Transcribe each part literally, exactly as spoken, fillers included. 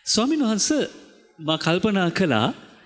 ස්වාමීන් වහන්සේ මා කල්පනා කළා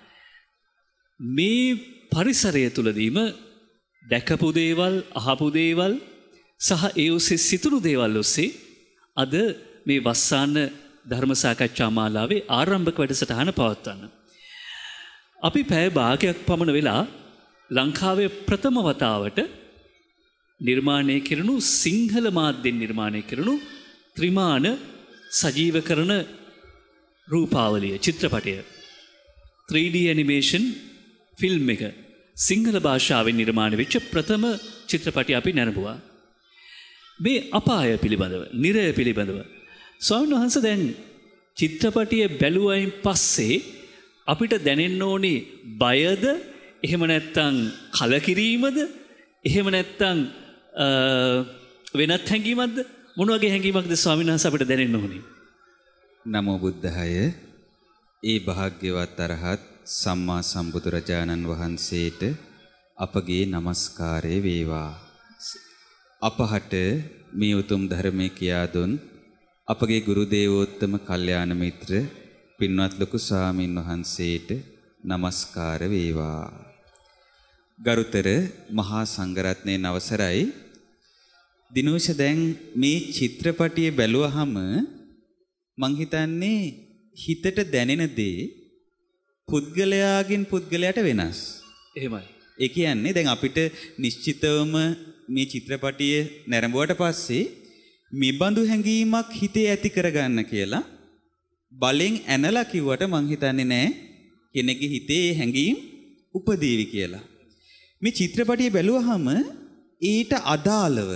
මේ පරිසරය තුලදීම දැකපු දේවල්, අහපු දේවල් සහ ඒ ඔස්සේ සිතුණු දේවල් ඔස්සේ අද මේ වස්සාන ධර්ම සාකච්ඡා මාලාවේ ආරම්භක වැඩසටහන පවත්වන්න. අපි පැය භාගයක් පමණ වෙලා ලංකාවේ ප්‍රථම වතාවට නිර්මාණය කෙරුණු සිංහල මාධ්‍යෙන් නිර්මාණය කෙරුණු ත්‍රිමාන සජීවකරණ රූපාවලිය චිත්‍රපටය three D animation ෆිල්ම් එක සිංහල භාෂාවෙන් නිර්මාණය වෙච්ච ප්‍රථම චිත්‍රපටය අපි නැරඹුවා. මේ අපාය පිළිබඳව, නිරය පිළිබඳව ස්වාමීන් වහන්සේ දැන් චිත්‍රපටිය බැලුවයින් පස්සේ අපිට දැනෙන්න ඕනේ බයද, එහෙම නැත්නම් කලකිරීමද, එහෙම නැත්නම් වෙනත් හැඟීමක්ද? මොන වගේ හැඟීමක්ද ස්වාමීන් වහන්සේ අපිට දැනෙන්න ඕනේ? නමෝ බුද්ධාය. ඒ භාග්‍යවත් අරහත් සම්මා සම්බුදුරජාණන් වහන්සේට අපගේ নমස්කාරය වේවා. අපහට මේ උතුම් ධර්මයේ කියා දුන් අපගේ ගුරු දේවෝත්තම කල්යාණ මිත්‍ර පින්වත් ලොකු ස්වාමීන් වහන්සේට নমස්කාර වේවා. ගරුතර මහා සංඝරත්නයේ අවසරයි. දිනෝෂ දැන් මේ චිත්‍රපටිය බැලුවහම මං හිතන්නේ හිතට දැනෙන දේ පුද්ගලයාගෙන් පුද්ගලයාට වෙනස්. එහෙමයි. ඒ කියන්නේ දැන් අපිට නිශ්චිතවම මේ චිත්‍රපටිය නැරඹුවට පස්සේ මිබඳු හැඟීමක් හිතේ ඇති කරගන්න කියලා බලෙන් ඇනලා කිව්වට මං හිතන්නේ නෑ කෙනෙක්ගේ හිතේ හැඟීම් උපදීවි කියලා. මේ චිත්‍රපටිය බැලුවහම ඊට අදාළව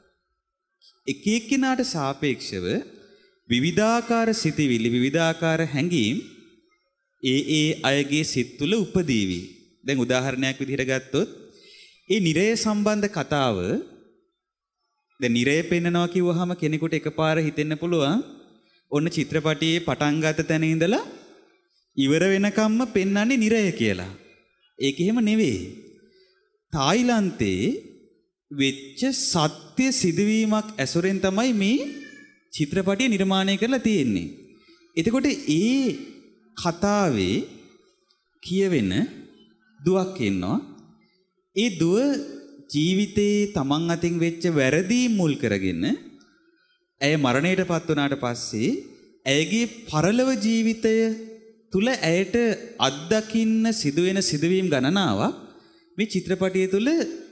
එක එක්කිනාට සාපේක්ෂව විවිධාකාර සිතිවිලි, විවිධාකාර හැඟීම් ඒ ඒ අයගේ සිත් තුළ උපදීවි. දැන් උදාහරණයක් විදිහට ගත්තොත් ඒ නිරය සම්බන්ධ කතාව දැන් නිරය පෙන්නනවා කිව්වහම කෙනෙකුට එකපාර හිතෙන්න පුළුවන් ඔන්න චිත්‍රපටියේ පටන් ගත තැන ඉඳලා ඉවර වෙනකම්ම පෙන්වන්නේ නිරය කියලා. ඒක එහෙම නෙවෙයි. තායිලන්තේ වෙච්ච සත්‍ය සිදුවීමක් ඇසුරෙන් තමයි මේ චිත්‍රපටිය නිර්මාණය කරලා තියෙන්නේ. එතකොට ඒ කතාවේ කියවෙන දුවක් ඉන්නවා. ඒ දුව ජීවිතේ තමන් අතින් වෙච්ච වැරදි මුල් කරගෙන ඇය මරණයටපත් වුණාට පස්සේ ඇයගේ පරලොව ජීවිතය තුල ඇයට අත්දකින්න සිදුවෙන සිදුවීම් ගණනාවක් මේ චිත්‍රපටිය තුල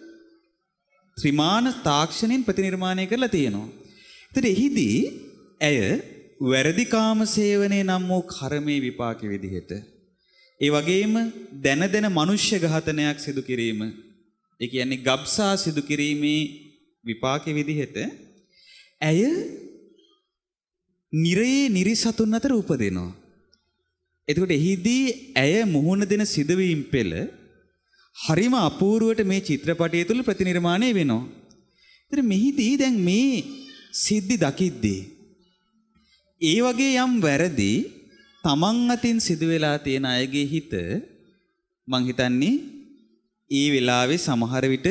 ත්‍රිමාන තාක්ෂණයෙන් ප්‍රතිනිර්මාණය කරලා තියෙනවා. ඒතර එහිදී ඇය වැරදි කාම සේවනයේ නම් වූ කර්මයේ විපාක විදිහට ඒ වගේම දැන දැන මනුෂ්‍ය ඝාතනයක් සිදු කිරීම, ඒ කියන්නේ ගබ්සා සිදු කිරීමේ විපාක විදිහට ඇය නිරයේ නිරිසතුන් අතර උපදිනවා. එතකොට එහිදී ඇය මුහුණ දෙන සිදුවීම් පෙළ හරිම අපූර්වට මේ චිත්‍රපටය තුළ ප්‍රතිනිර්මාණය වෙනවා. ඒතර මෙහිදී දැන් මේ සිද්ධි දකිද්දී ඒ වගේ යම් වැරදි තමන් අතින් සිදු වෙලා තියෙන අයගේ හිත මං හිතන්නේ ඒ වෙලාවේ සමහර විට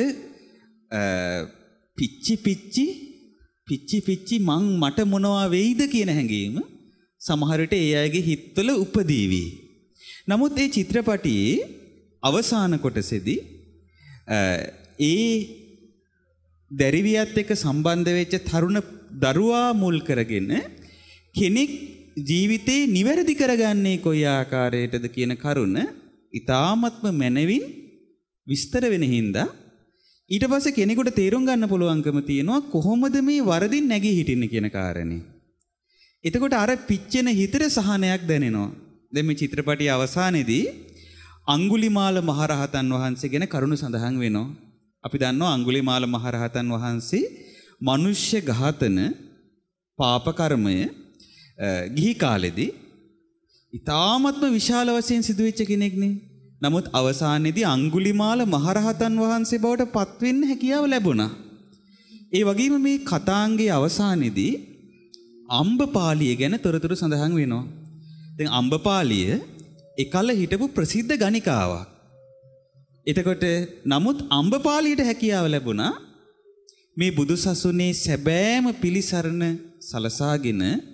පිච්චි පිච්චි පිච්චි පිච්චි මං මට මොනවා වෙයිද කියන හැඟීම සමහර විට ඒ අයගේ හිතවල උපදීවි. නමුත් මේ චිත්‍රපටියේ අවසාන කොටසේදී ඒ දැරිවියත් එක්ක සම්බන්ධ වෙච්ච තරුණ දරුවා මුල් කරගෙන කෙනෙක් ජීවිතේ නිවැරදි කරගන්නේ කොයි ආකාරයටද කියන කරුණ ඊ타ත්ම මනවින් විස්තර වෙන හින්දා ඊට පස්සේ කෙනෙකුට තේරුම් ගන්න පුළුවන්කම තියෙනවා කොහොමද මේ වරදින් නැගී හිටින්නේ කියන කාරණේ. එතකොට අර පිච්චෙන හිතේ සහනයක් දැනෙනවා. දැන් මේ චිත්‍රපටියේ අවසානයේදී අඟුලිමාල මහරහතන් වහන්සේ ගැන කරුණ සඳහන් වෙනවා. අපි දන්නවා අඟුලිමාල මහරහතන් වහන්සේ මනුෂ්‍ය ඝාතන පාප කර්මය ගිහි කාලෙදී ඊ타ත්ම විශාල වශයෙන් සිදුවෙච්ච කෙනෙක්නේ. නමුත් අවසානයේදී අඟුලිමාල මහරහතන් වහන්සේ බවට පත්වෙන්න හැකියාව ලැබුණා. ඒ වගේම මේ කතාංගයේ අවසානයේදී අම්බපාලිය ගැන තොරතුරු සඳහන් වෙනවා. දැන් අම්බපාලිය එකල හිටපු ප්‍රසිද්ධ ගණිකාවක්. එතකොට නමුත් අම්බපාලියට හැකියාව ලැබුණා මේ බුදුසසුනේ සැබෑම පිළිසරණ සලසාගෙන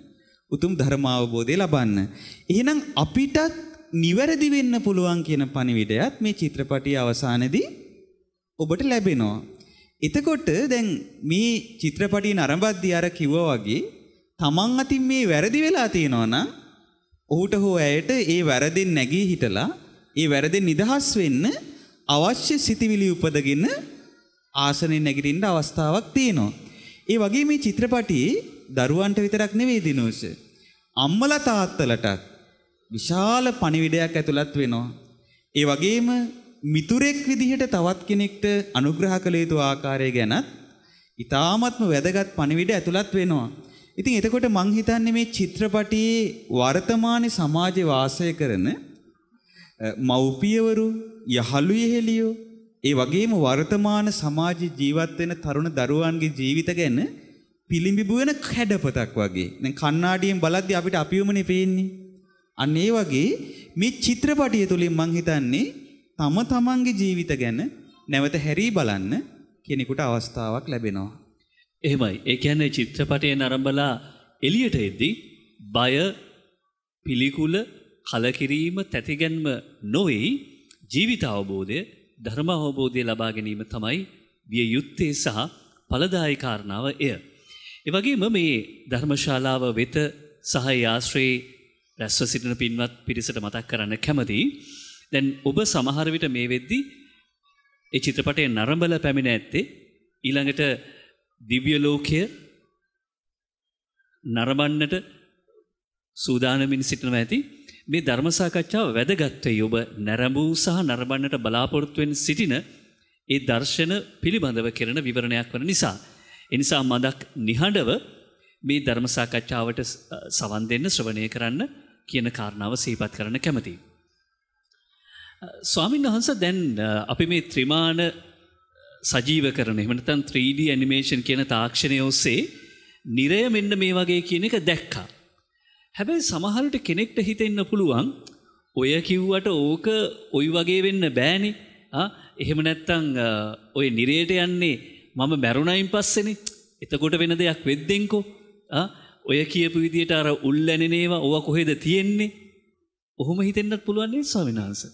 උතුම් ධර්ම අවබෝධය ලබන්න. එහෙනම් අපිටත් නිවැරදි වෙන්න පුළුවන් කියන පණිවිඩයත් මේ චිත්‍රපටයේ අවසානයේදී ඔබට ලැබෙනවා. එතකොට දැන් මේ චිත්‍රපටිය නරඹද්දී අර කිව්වා වගේ තමන් අතින් මේ වැරදි වෙලා තියෙනවා නම් ඔහුට හෝ ඇයට ඒ වැරදින් නැගී හිටලා ඒ වැරදින් නිදහස් වෙන්න අවශ්‍ය සිතිවිලි උපදගෙන ආසනෙන් නැගිටින්න අවස්ථාවක් තියෙනවා. ඒ වගේ මේ චිත්‍රපටියේ දරුවන්ට විතරක් නෙවෙයි දිනෝෂ. අම්මලා තාත්තලටත් විශාල පණිවිඩයක් ඇතුළත් වෙනවා. ඒ වගේම මිතුරෙක් විදිහට තවත් කෙනෙක්ට අනුග්‍රහ කළ යුතු ආකාරය ගැනත් ඊ타ත්ම වැදගත් පණිවිඩ ඇතුළත් වෙනවා. ඉතින් එතකොට මං හිතන්නේ මේ චිත්‍රපටියේ වර්තමාන සමාජයේ වාසය කරන මව්පියවරු, යහළු යෙහෙලියෝ, ඒ වගේම වර්තමාන සමාජයේ ජීවත් වෙන තරුණ දරුවන්ගේ ජීවිත ගැන පිළිඹු වෙන කැඩපතක් වගේ. දැන් කණ්ණාඩියෙන් බලද්දී අපිට අපිවමනේ පේන්නේ. අන්න ඒ වගේ මේ චිත්‍රපටිය තුලින් මං හිතන්නේ තම තමන්ගේ ජීවිත ගැන නැවත හැරී බලන්න කෙනෙකුට අවස්ථාවක් ලැබෙනවා. එහෙමයි. ඒ කියන්නේ චිත්‍රපටයේ නරඹලා එළියට එද්දී බය, පිළිකුල, කලකිරීම, තැතිගැන්ම නොවේ ජීවිත අවබෝධය, ධර්ම අවබෝධය ලබා ගැනීම තමයි විය යුත්තේ සහ ඵලදායී කාරණාව එය. ඒ වගේම මේ ධර්මශාලාව වෙත සහ ආශ්‍රේ රැස්ව සිටින පින්වත් පිරිසට මතක් කරන්න කැමතියි. දැන් ඔබ සමහර විට මේ වෙද්දී ඒ චිත්‍රපටයේ නරඹලා පැමිණ ඇත්තේ ඊළඟට දිව්‍ය ලෝකය නරඹන්නට සූදානමින් සිටිනවා ඇති. මේ ධර්ම සාකච්ඡාව වැදගත් වෙයි. ඔබ නරඹූ සහ නරඹන්නට බලාපොරොත්තු වෙන සිටින ඒ දර්ශන පිළිබඳව කරන විවරණයක් වන නිසා. ඒ නිසා මදක් නිහඬව මේ ධර්ම සාකච්ඡාවට සවන් දෙන්න, ශ්‍රවණය කරන්න කියන කාරණාව සිහිපත් කරන්න කැමතියි. ස්වාමීන් වහන්සේ දැන් අපි මේ ත්‍රිමාන සජීවකරණ එහෙම නැත්නම් three D ඇනිමේෂන් කියන තාක්ෂණය ඔස්සේ නිරය මෙන්න මේ වගේ කියන එක දැක්කා. හැබැයි සමහර විට කෙනෙක්ට හිතෙන්න පුළුවන් ඔය කිව්වට ඕක ওই වගේ වෙන්න බෑනේ. ආ එහෙම නැත්නම් ඔය නිරයට යන්නේ මම මැරුණයින් පස්සේනේ. එතකොට වෙන දෙයක් වෙද්දෙන්කෝ. ආ ඔය කියපු විදියට අර උල්ලැනෙනේවා ඕවා කොහෙද තියෙන්නේ? ඔහොම හිතෙන්නත් පුළුවන් නේද ස්වාමීන් වහන්සේ?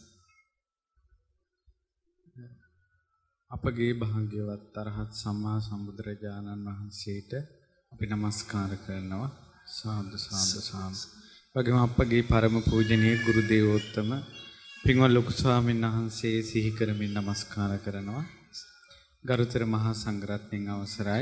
අපගේ භාග්‍යවත් අරහත් සම්මා සම්බුදුරජාණන් වහන්සේට අපි නමස්කාර කරනවා. සාදු සාදු සාදු. වගේම අපගේ පරම පූජනීය ගුරු දේවෝත්තම පින්වත් ලොකු ස්වාමීන් වහන්සේ සිහි කරමින් නමස්කාර කරනවා. ගරුතර මහා සංඝරත්නයන් අවසරයි.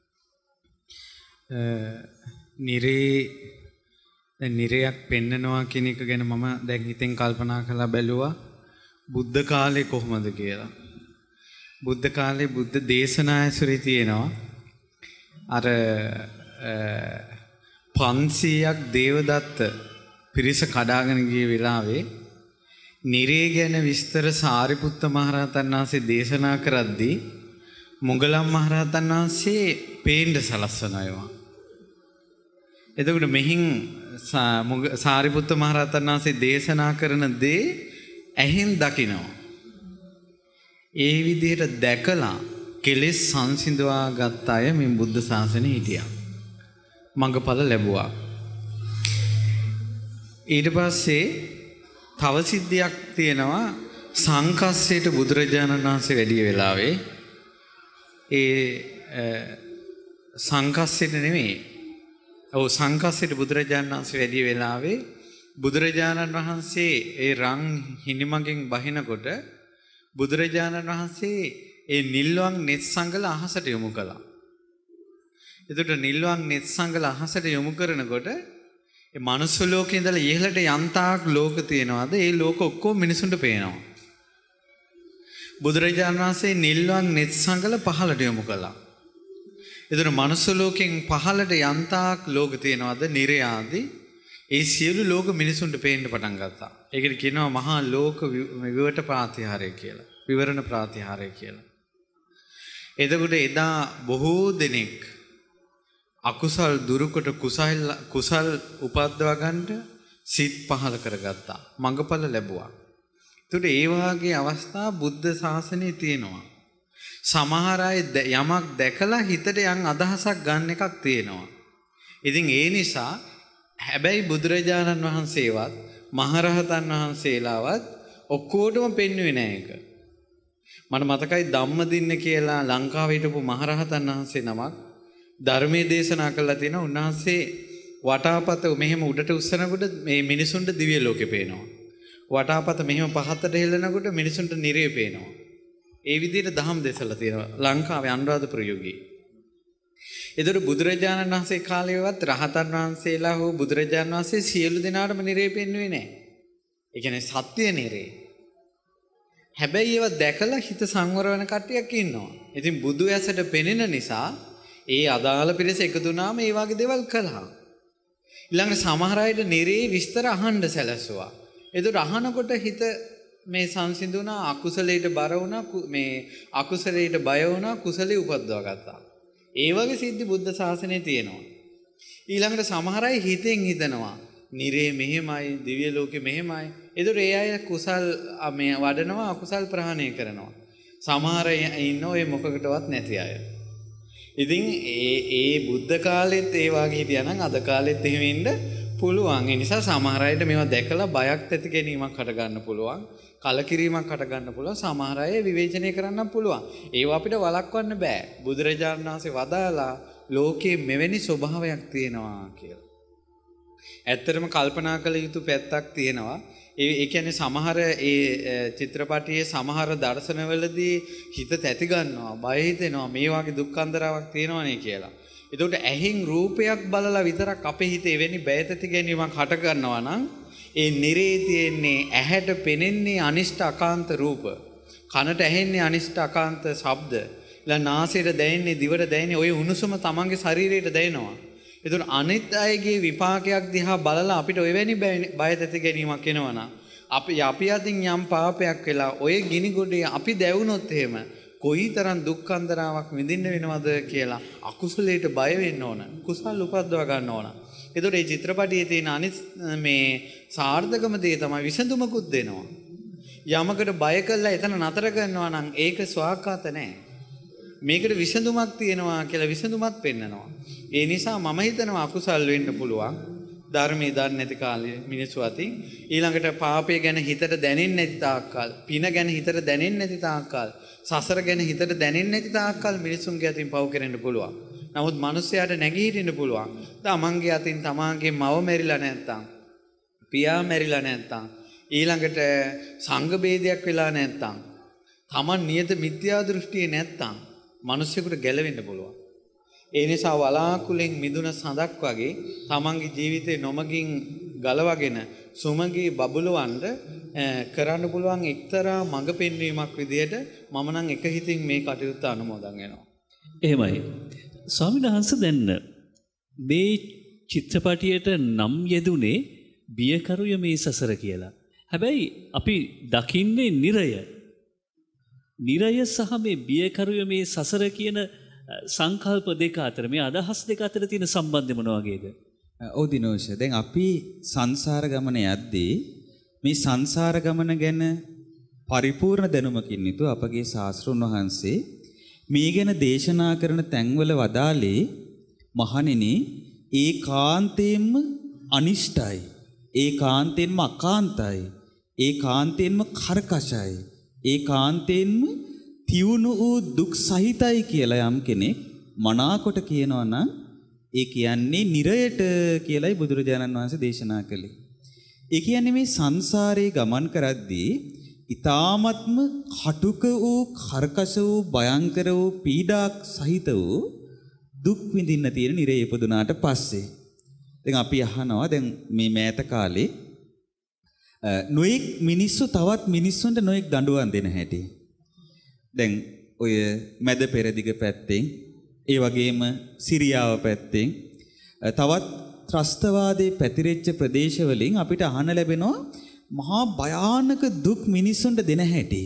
නිරේ දැන් නිරයක් පෙන්නනවා කියන එක ගැන මම දැන් හිතෙන් කල්පනා කරලා බැලුවා බුද්ධ කාලේ කොහොමද කියලා. බුද්ධ කාලේ බුද්ධ දේශනා ඇසුරේ තියෙනවා අර පන්සීයක් දේවදත්ත පිරිස කඩාගෙන ගිය වෙලාවේ නිරේ ගැන විස්තර සාරිපුත්ත මහරහතන් වහන්සේ දේශනා කරද්දී මොගලම් මහරහතන් වහන්සේ පේන්න සලස්වනවා. එතකොට මෙහින් සාරිපුත්ත මහරහතන් වහන්සේ දේශනා කරන දේ ඇහෙන් දකිනවා. ඒ විදිහට දැකලා කෙලෙස් සංසිඳවා ගත්ත අය මේ බුද්ධ ශාසනයේ හිටියා. මඟඵල ලැබුවා. ඊට පස්සේ තව සිද්ධියක් තියෙනවා සංකස්සයට බුදුරජාණන් වහන්සේ වැඩි වෙලාවේ ඒ සංකස්සයට නෙමෙයි. ඔව් සංකස්සයට බුදුරජාණන් වහන්සේ වැඩි වෙලාවේ බුදුරජාණන් වහන්සේ ඒ රන් හිණිමගෙන් බහිනකොට බුදුරජාණන් වහන්සේ ඒ නිල්වන් net සංගල අහසට යොමු කළා. එතකොට නිල්වන් net සංගල අහසට යොමු කරනකොට ඒ මනුස්ස ලෝකේ ඉඳලා ඉහළට යන්තාක් ලෝක තියෙනවාද ඒ ලෝක ඔක්කොම මිනිසුන්ට පේනවා. බුදුරජාණන් වහන්සේ නිල්වන් net සංගල පහළට යොමු කළා. එතකොට මනුස්ස ලෝකෙන් පහළට යන්තාක් ලෝක තියෙනවාද නිරය ආදී ඒ සියලු ලෝක මිනිසුන්ට පේන්න පටන් ගත්තා. ඒකට කියනවා මහා ලෝක විවරණ ප්‍රාතිහාරය කියලා. විවරණ ප්‍රාතිහාරය කියලා. එතකොට එදා බොහෝ දෙනෙක් අකුසල් දුරුකොට කුසල් කුසල් උපද්දවා ගන්නට සිත් පහල කරගත්තා. මඟඵල ලැබුවා. එතකොට ඒ වාගේ අවස්ථා බුද්ධ ශාසනයේ තියෙනවා. සමහර අය යමක් දැකලා හිතට යම් අදහසක් ගන්න එකක් තියෙනවා. ඉතින් ඒ නිසා හැබැයි බුදුරජාණන් වහන්සේවත් මහරහතන් වහන්සේලාවත් ඔක්කොටම පෙන්වුවේ නෑ ඒක. මට මතකයි ධම්මදින්න කියලා ලංකාවේ හිටපු මහරහතන් වහන්සේ නමක් ධර්මයේ දේශනා කළා තියෙනවා. උන්වහන්සේ වටාපත මෙහෙම උඩට උස්සනකොට මේ මිනිසුන්ට දිව්‍ය ලෝකේ පේනවා. වටාපත මෙහෙම පහතට හෙලනකොට මිනිසුන්ට නිරය පේනවා. ඒ විදිහට දහම් දේශලා තියෙනවා ලංකාවේ අනුරාධපුර යුගයේ. ඒතර බුදුරජාණන් වහන්සේ කාලේවත් රහතන් වහන්සේලා හෝ බුදුරජාණන් වහන්සේ සියලු දෙනාටම නිරය පෙන්වුවේ නැහැ. ඒ කියන්නේ සත්‍ය නිරය. හැබැයි ඒවා දැකලා හිත සංවර වෙන කට්ටියක් ඉන්නවා. ඉතින් බුදු ඇසට පෙනෙන නිසා ඒ අදාළ පිරිස එකතු වුණාම ඒ වගේ දේවල් කළා. ඊළඟට සමහර අයට නිරේ විස්තර අහන්න සැලසුවා. ඒකට අහනකොට හිත මේ සංසිඳුණා, අකුසලයට බර වුණා, මේ අකුසලයට බය වුණා, කුසලයේ උපද්දවා ගත්තා. ඒ වගේ සිද්ධි බුද්ධ ශාසනයේ තියෙනවා. ඊළඟට සමහර අය හිතෙන් හිතනවා නිරේ මෙහෙමයි, දිව්‍ය ලෝකෙ මෙහෙමයි. ඒතකොට ඒ අය කුසල් මේ වඩනවා, අකුසල් ප්‍රහාණය කරනවා. සමහර අය ඉන්නෝ ඒ මොකකටවත් නැති අය. ඉතින් ඒ ඒ බුද්ධ කාලෙත් ඒ වගේ හිටියා නම් අද කාලෙත් එහෙම ඉන්න පුළුවන්. ඒ නිසා සමහර අයට මේවා දැකලා බයක් ඇති ගැනීමක් හට ගන්න පුළුවන්. කලකිරීමක් හට ගන්න පුළුවන්. සමහර අය විවේචනය කරන්න පුළුවන්. ඒව අපිට වළක්වන්න බෑ. බුදුරජාණන් වහන්සේ වදාලා ලෝකයේ මෙවැනි ස්වභාවයක් තියෙනවා කියලා. ඇත්තටම කල්පනා කළ යුතු පැත්තක් තියෙනවා. ඒ ඒ කියන්නේ සමහර ඒ චිත්‍රපටයේ සමහර දර්ශනවලදී හිත තැති ගන්නවා, බය හිතෙනවා, මේ වගේ දුක්ඛන්දරාවක් තියෙනවනේ කියලා. ඒකට ඇහින් රූපයක් බලලා විතරක් අපේ හිතේ එවැනි බය තැති ගැනීමක් හට ගන්නවා නම් ඒ නිරේ තියෙන්නේ ඇහැට පෙනෙන්නේ අනිෂ්ට අකාන්ත රූප, කනට ඇහෙන්නේ අනිෂ්ට අකාන්ත ශබ්ද, ඊළඟ නාසයට දැනෙන්නේ, දිවට දැනෙන්නේ ওই උණුසුම තමන්ගේ ශරීරයට දැනෙනවා. ඒතර අනිත් අයගේ විපාකයක් දිහා බලලා අපිට ඔයවැනි බය තැති ගැනීමක් එනවනම් අපි අපි අතින් යම් පාපයක් වෙලා ඔය ගිනි ගොඩේ අපි දැවුනොත් එහෙම කොයිතරම් දුක්ඛන්දරාවක් විඳින්න වෙනවද කියලා අකුසලයට බය වෙන්න ඕන. කුසල් උපද්දව ගන්න ඕන. ඒතර මේ චිත්‍රපටයේ තියෙන අනිත් මේ සාර්ථකම දේ තමයි විසඳුමකුත් දෙනවා. යමකට බය කළා එතන නතර කරනවා නම් ඒක ස්වාක්කාත නැහැ. මේකට විසඳුමක් තියෙනවා කියලා විසඳුමක් පෙන්නනවා. ඒ නිසා මම හිතනවා අකුසල් වෙන්න පුළුවන්. ධර්මයේ දන්නේ නැති කාලේ මිනිස්සු අතින් ඊළඟට පාපය ගැන හිතට දැනෙන්නේ නැති තාක්කල්, පින ගැන හිතට දැනෙන්නේ නැති තාක්කල්, සසර ගැන හිතට දැනෙන්නේ නැති තාක්කල් මිනිසුන්ගේ අතින් පව් කරන්න පුළුවන්. නමුත් මිනිස්යාට නැගී හිටින්න පුළුවන්. තමන්ගේ අතින් තමාගේ මව මැරිලා නැත්තම්, පියා මැරිලා නැත්තම්, ඊළඟට සංඝ ભેදයක් වෙලා නැත්තම්, තමන් නියත මිත්‍යා දෘෂ්ටියේ නැත්තම් මිනිස්සුන්ට ගැලවෙන්න පුළුවන්. ඒ නිසා වලාකුලෙන් මිදුන සඳක් වගේ තමන්ගේ ජීවිතේ නොමගින් ගලවගෙන සුමගී බබළුවන්ට කරන්න පුළුවන් එක්තරා මඟ පෙන්වීමක් විදියට මම නම් එක හිතින් මේ කටයුත්ත අනුමෝදන් වෙනවා. එහෙමයි. ස්වාමීන් වහන්සේ දැන් මේ චිත්‍රපටියට නම් යෙදුනේ බියකරුය මේ සසර කියලා. හැබැයි අපි දකින්නේ නිරය. නිරය සහ මේ බියකරුය මේ සසර කියන සංකල්ප දෙක අතර, මේ අදහස් දෙක අතර තියෙන සම්බන්ධය මොන වගේද? ඔව් දිනෝෂ. දැන් අපි සංසාර ගමන යද්දී මේ සංසාර ගමන ගැන පරිපූර්ණ දැනුමකින් යුතු අපගේ ශාස්ත්‍රඥ වහන්සේ මේ ගැන දේශනා කරන තැන්වල වදාළේ මහණෙනි ඒකාන්තයෙන්ම අනිෂ්ටයි, ඒකාන්තයෙන්ම අකාන්තයි, ඒකාන්තයෙන්ම කරකශයි, ඒකාන්තයෙන්ම තියුණු වූ දුක් සහිතයි කියලා යම් කෙනෙක් මනාකොට කියනවා නම් ඒ කියන්නේ නිරයට කියලායි බුදුරජාණන් වහන්සේ දේශනා කළේ. ඒ කියන්නේ මේ සංසාරේ ගමන් කරද්දී ඊ타ත්ම කටුක වූ, කර්කශ වූ, භයංකර වූ, පීඩාක් සහිත වූ දුක් විඳින්න තියෙන නිරේ ඉපදුනාට පස්සේ දැන් අපි අහනවා දැන් මේ මෑත කාලේ නොඑක් මිනිස්සු තවත් මිනිස්සුන්ට නොඑක් දඬුවම් දෙන හැටි. දැන් ඔය මැද පෙරදිග පැත්තෙන්, ඒ වගේම සිරියාව පැත්තෙන්, තවත් ත්‍රස්තවාදයේ පැතිරෙච්ච ප්‍රදේශවලින් අපිට අහන්න ලැබෙනවා මහා භයානක දුක් මිනිස්සුන්ට දෙන හැටි.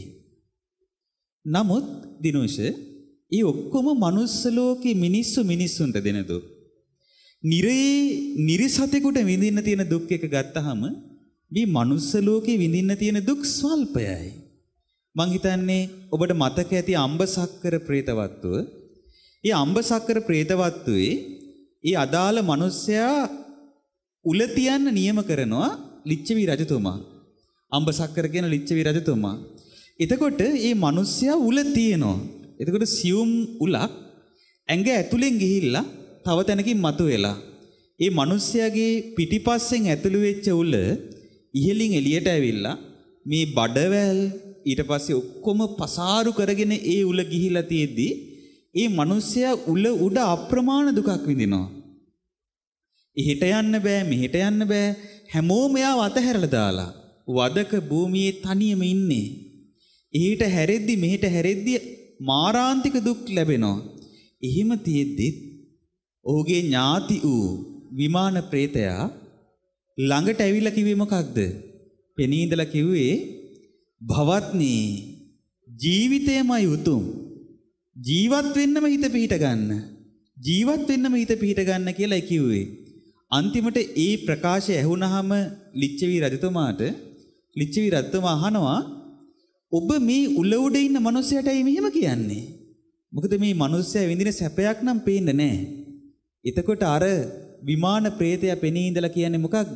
නමුත් දිනෝෂ, ඒ ඔක්කොම මනුස්ස ලෝකේ මිනිස්සු මිනිස්සුන්ට දෙන දුක්. නිරේ නිරිසතෙකුට විඳින්න තියෙන දුක් එක ගත්තහම මේ මනුස්ස ලෝකේ විඳින්න තියෙන දුක් ස්වල්පයයි. මං හිතන්නේ ඔබට මතක ඇති අම්බසක්කර ප්‍රේතවත්තුව. ඒ අම්බසක්කර ප්‍රේතවත්තුවේ ඒ අදාළ මිනිසයා උල තියන්න නියම කරනවා ලිච්ඡවි රජතුමා. අම්බසක්කර කියන ලිච්ඡවි රජතුමා. එතකොට මේ මිනිස්සයා උල තියනවා. එතකොට සියුම් උලක් ඇඟ ඇතුලෙන් ගිහිල්ලා තව තැනකින් මතුවෙලා. මේ මිනිස්සයාගේ පිටිපස්සෙන් ඇතුළු වෙච්ච උල ඉහළින් එළියට ඇවිල්ලා මේ බඩවැල් ඊට පස්සේ ඔක්කොම පසාරු කරගෙන ඒ උල ගිහිලා තියෙද්දි ඒ මිනිස්සයා උල උඩ අප්‍රමාණ දුකක් විඳිනවා. එහෙට යන්න බෑ මෙහෙට යන්න බෑ හැමෝම යාව අතහැරලා දාලා වදක භූමියේ තනියම ඉන්නේ. එහෙට හැරෙද්දි මෙහෙට හැරෙද්දි මාරාන්තික දුක් ලැබෙනවා. එහෙම තියෙද්දි ඔහුගේ ඥාති වූ විමාන ප්‍රේතයා ළඟට ඇවිල්ලා කිව්වේ මොකක්ද? පෙනී ඉඳලා කිව්වේ භවත්නි ජීවිතයමයි උතුම්. ජීවත් වෙන්නම හිත පිහිට ගන්න. ජීවත් වෙන්නම හිත පිහිට ගන්න කියලා කිව්වේ. අන්තිමට ඒ ප්‍රකාශය ඇහුනහම ලිච්ඡවි රජතුමාට ලිච්ඡවි රජතුමා අහනවා ඔබ මේ උල උඩ ඉන්න මිනිහයාටයි මෙහෙම කියන්නේ. මොකද මේ මිනිහයා විඳින සැපයක් නම් පේන්නේ නැහැ. එතකොට අර විමාන ප්‍රේතයා පෙනී ඉඳලා කියන්නේ මොකක්ද?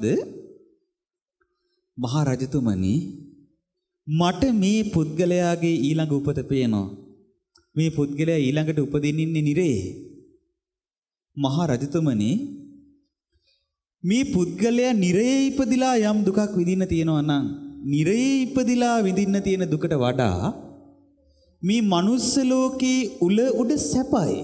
මහා රජතුමනි මට මේ පුද්ගලයාගේ ඊළඟ උපත පේනවා. මේ පුද්ගලයා ඊළඟට උපදින්නේ නිරේ. මහා රජතුමනි මේ පුද්ගලයා නිරේ ඉපදිලා යම් දුකක් විඳින්න තියෙනවා නම් නිරේ ඉපදිලා විඳින්න තියෙන දුකට වඩා මේ මනුස්ස ලෝකේ උල උඩ සැපයි.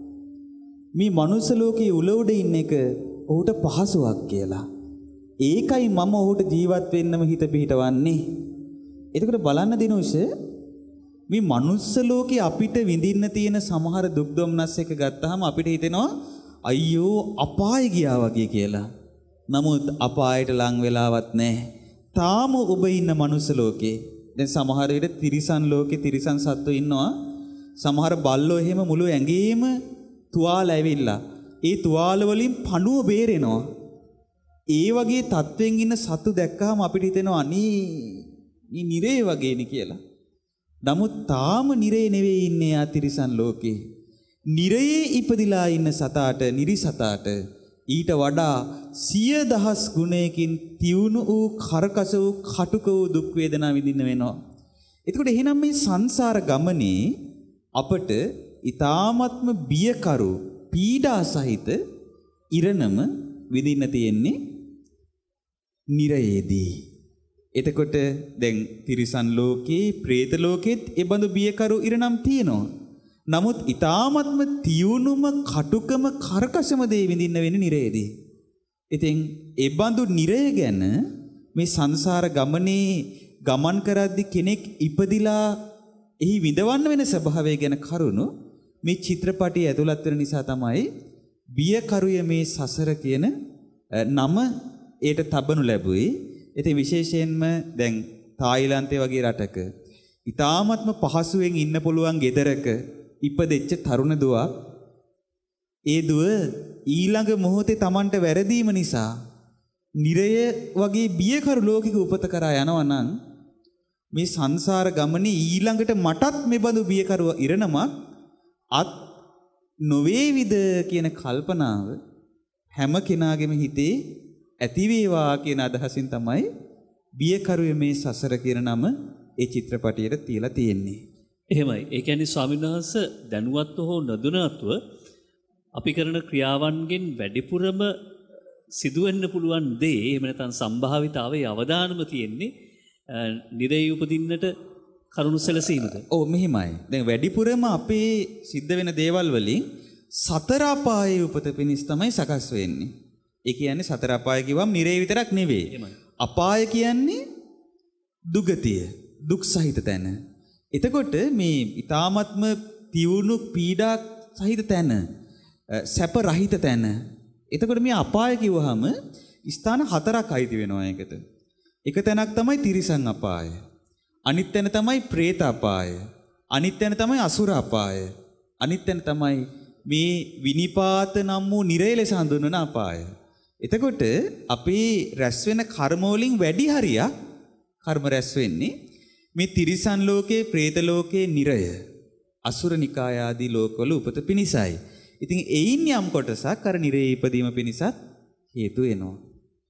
මේ මනුස්ස ලෝකේ උල උඩ ඉන්න එක ඔහුට පහසුවක් කියලා. ඒකයි මම ඔහුට ජීවත් වෙන්නම හිත පිහිටවන්නේ. එතකොට බලන්න දිනෝෂ මේ මනුස්ස ලෝකේ අපිට විඳින්න තියෙන සමහර දුක් දුම්නස් එක ගත්තාම අපිට හිතෙනවා අයියෝ අපාය ගියා වගේ කියලා. නමුත් අපායට ලං වෙලාවත් නැහැ. තාම ඔබ ඉන්න මනුස්ස ලෝකේ. දැන් සමහර විට තිරිසන් ලෝකේ තිරිසන් සත්තු ඉන්නවා. සමහර බල්ලෝ එහෙම මුළු ඇඟේම තුවාල ඇවිල්ලා ඒ තුවාල වලින් පණුව බේරෙනවා. ඒ වගේ තත්වෙන් ඉන්න සතු දැක්කහම අපිට හිතෙනවා අනේ මේ නිරේ වගේනේ කියලා. නමුත් තාම නිරේ නෙවෙයි ඉන්නේ ආ තිරිසන් ලෝකේ. නිරයේ ඉපදිලා ඉන්න සතාට නිරිසතාට ඊට වඩා සිය දහස් ගුණයකින් තියුණු වූ කරකස වූ කටුක වූ දුක් වේදනා විඳින්න වෙනවා. එතකොට එහෙනම් මේ සංසාර ගමනේ අපට ඊ타ත්ම බියකරු පීඩා සහිත ඉරණම විඳින්න තියෙන්නේ නිරයේදී. එතකොට දැන් තිරිසන් ලෝකේ പ്രേත ලෝකෙත් ඒ බඳු බියකරු ඉරණම් තියෙනවා. නමුත් ඊ타ත්ම තියුණුම කටුකම කරකසම දේ විඳින්න වෙන්නේ නිරයේදී. ඉතින් ඒ බඳු නිරය ගැන මේ සංසාර ගමනේ ගමන් කරද්දි කෙනෙක් ඉපදිලා එහි විඳවන්න වෙන ස්වභාවය ගැන කරුණු මේ චිත්‍රපටයේ ඇතුළත් වෙන නිසා තමයි බියකරුය මේ සසර කියන නම ඒට තබනු ලැබුවේ. ඉතින් විශේෂයෙන්ම දැන් තායිලන්තේ වගේ රටක ඊ타ත්ම පහසුවෙන් ඉන්න පුළුවන් ගෙදරක ඉපදෙච්ච තරුණ දුවක් ඒ දුව ඊළඟ මොහොතේ Tamanට වැරදීම නිසා නිරය වගේ බියකරු ලෝකික උපත කරා යනවා නම් මේ සංසාර ගමනේ ඊළඟට මටත් මෙබඳු බියකරුව ඉරණමක් අත් නොවේවිද කියන කල්පනාව හැම කෙනාගේම හිතේ ඇති වේවා කියන අදහසින් තමයි බියකරුවේ මේ සසර කියන නම ඒ චිත්‍රපටයට තියලා තියෙන්නේ. එහෙමයි. ඒ කියන්නේ ස්වාමීන් වහන්සේ දැනුවත්ව හෝ නොදැනුවත්ව අපි කරන ක්‍රියාවන්ගෙන් වැඩිපුරම සිදුවෙන්න පුළුවන් දේ එහෙම නැත්නම් සම්භාවිතාවයේ අවදානම තියෙන්නේ නිරේ උපදින්නට කරුණු සැලසීමද? ඔව් මෙහිමයි. දැන් වැඩිපුරම අපේ සිද්ධ වෙන දේවල් වලින් සතර අපායේ උපත පිණිස තමයි සකස් වෙන්නේ. ඒ කියන්නේ සතර අපාය කිව්වම නිරේ විතරක් නෙවෙයි. අපාය කියන්නේ දුගතිය, දුක් සහිත තැන. එතකොට මේ ඊ타ත්ම තියුණු පීඩා සහිත තැන, සැප රහිත තැන. එතකොට මේ අපාය කිව්වහම ස්ථාන හතරක් අයිති වෙනවා ඒකට. එක තැනක් තමයි තිරිසන් අපාය. අනිත් තැන තමයි പ്രേත අපාය. අනිත් තැන තමයි අසුර අපාය. අනිත් තැන තමයි මේ විනිපාත නම් වූ නිරය ලෙස හඳුන්වන අපාය. එතකොට අපේ රැස් වෙන කර්ම වලින් වැඩි හරියක් කර්ම රැස් වෙන්නේ මේ තිරිසන් ලෝකේ, പ്രേත ලෝකේ, නිරය, අසුර නිකාය ආදී ලෝකවල උපත පිණිසයි. ඉතින් එයින් යම් කොටසක් අර නිරේ ඉපදීම පිණිසත් හේතු වෙනවා.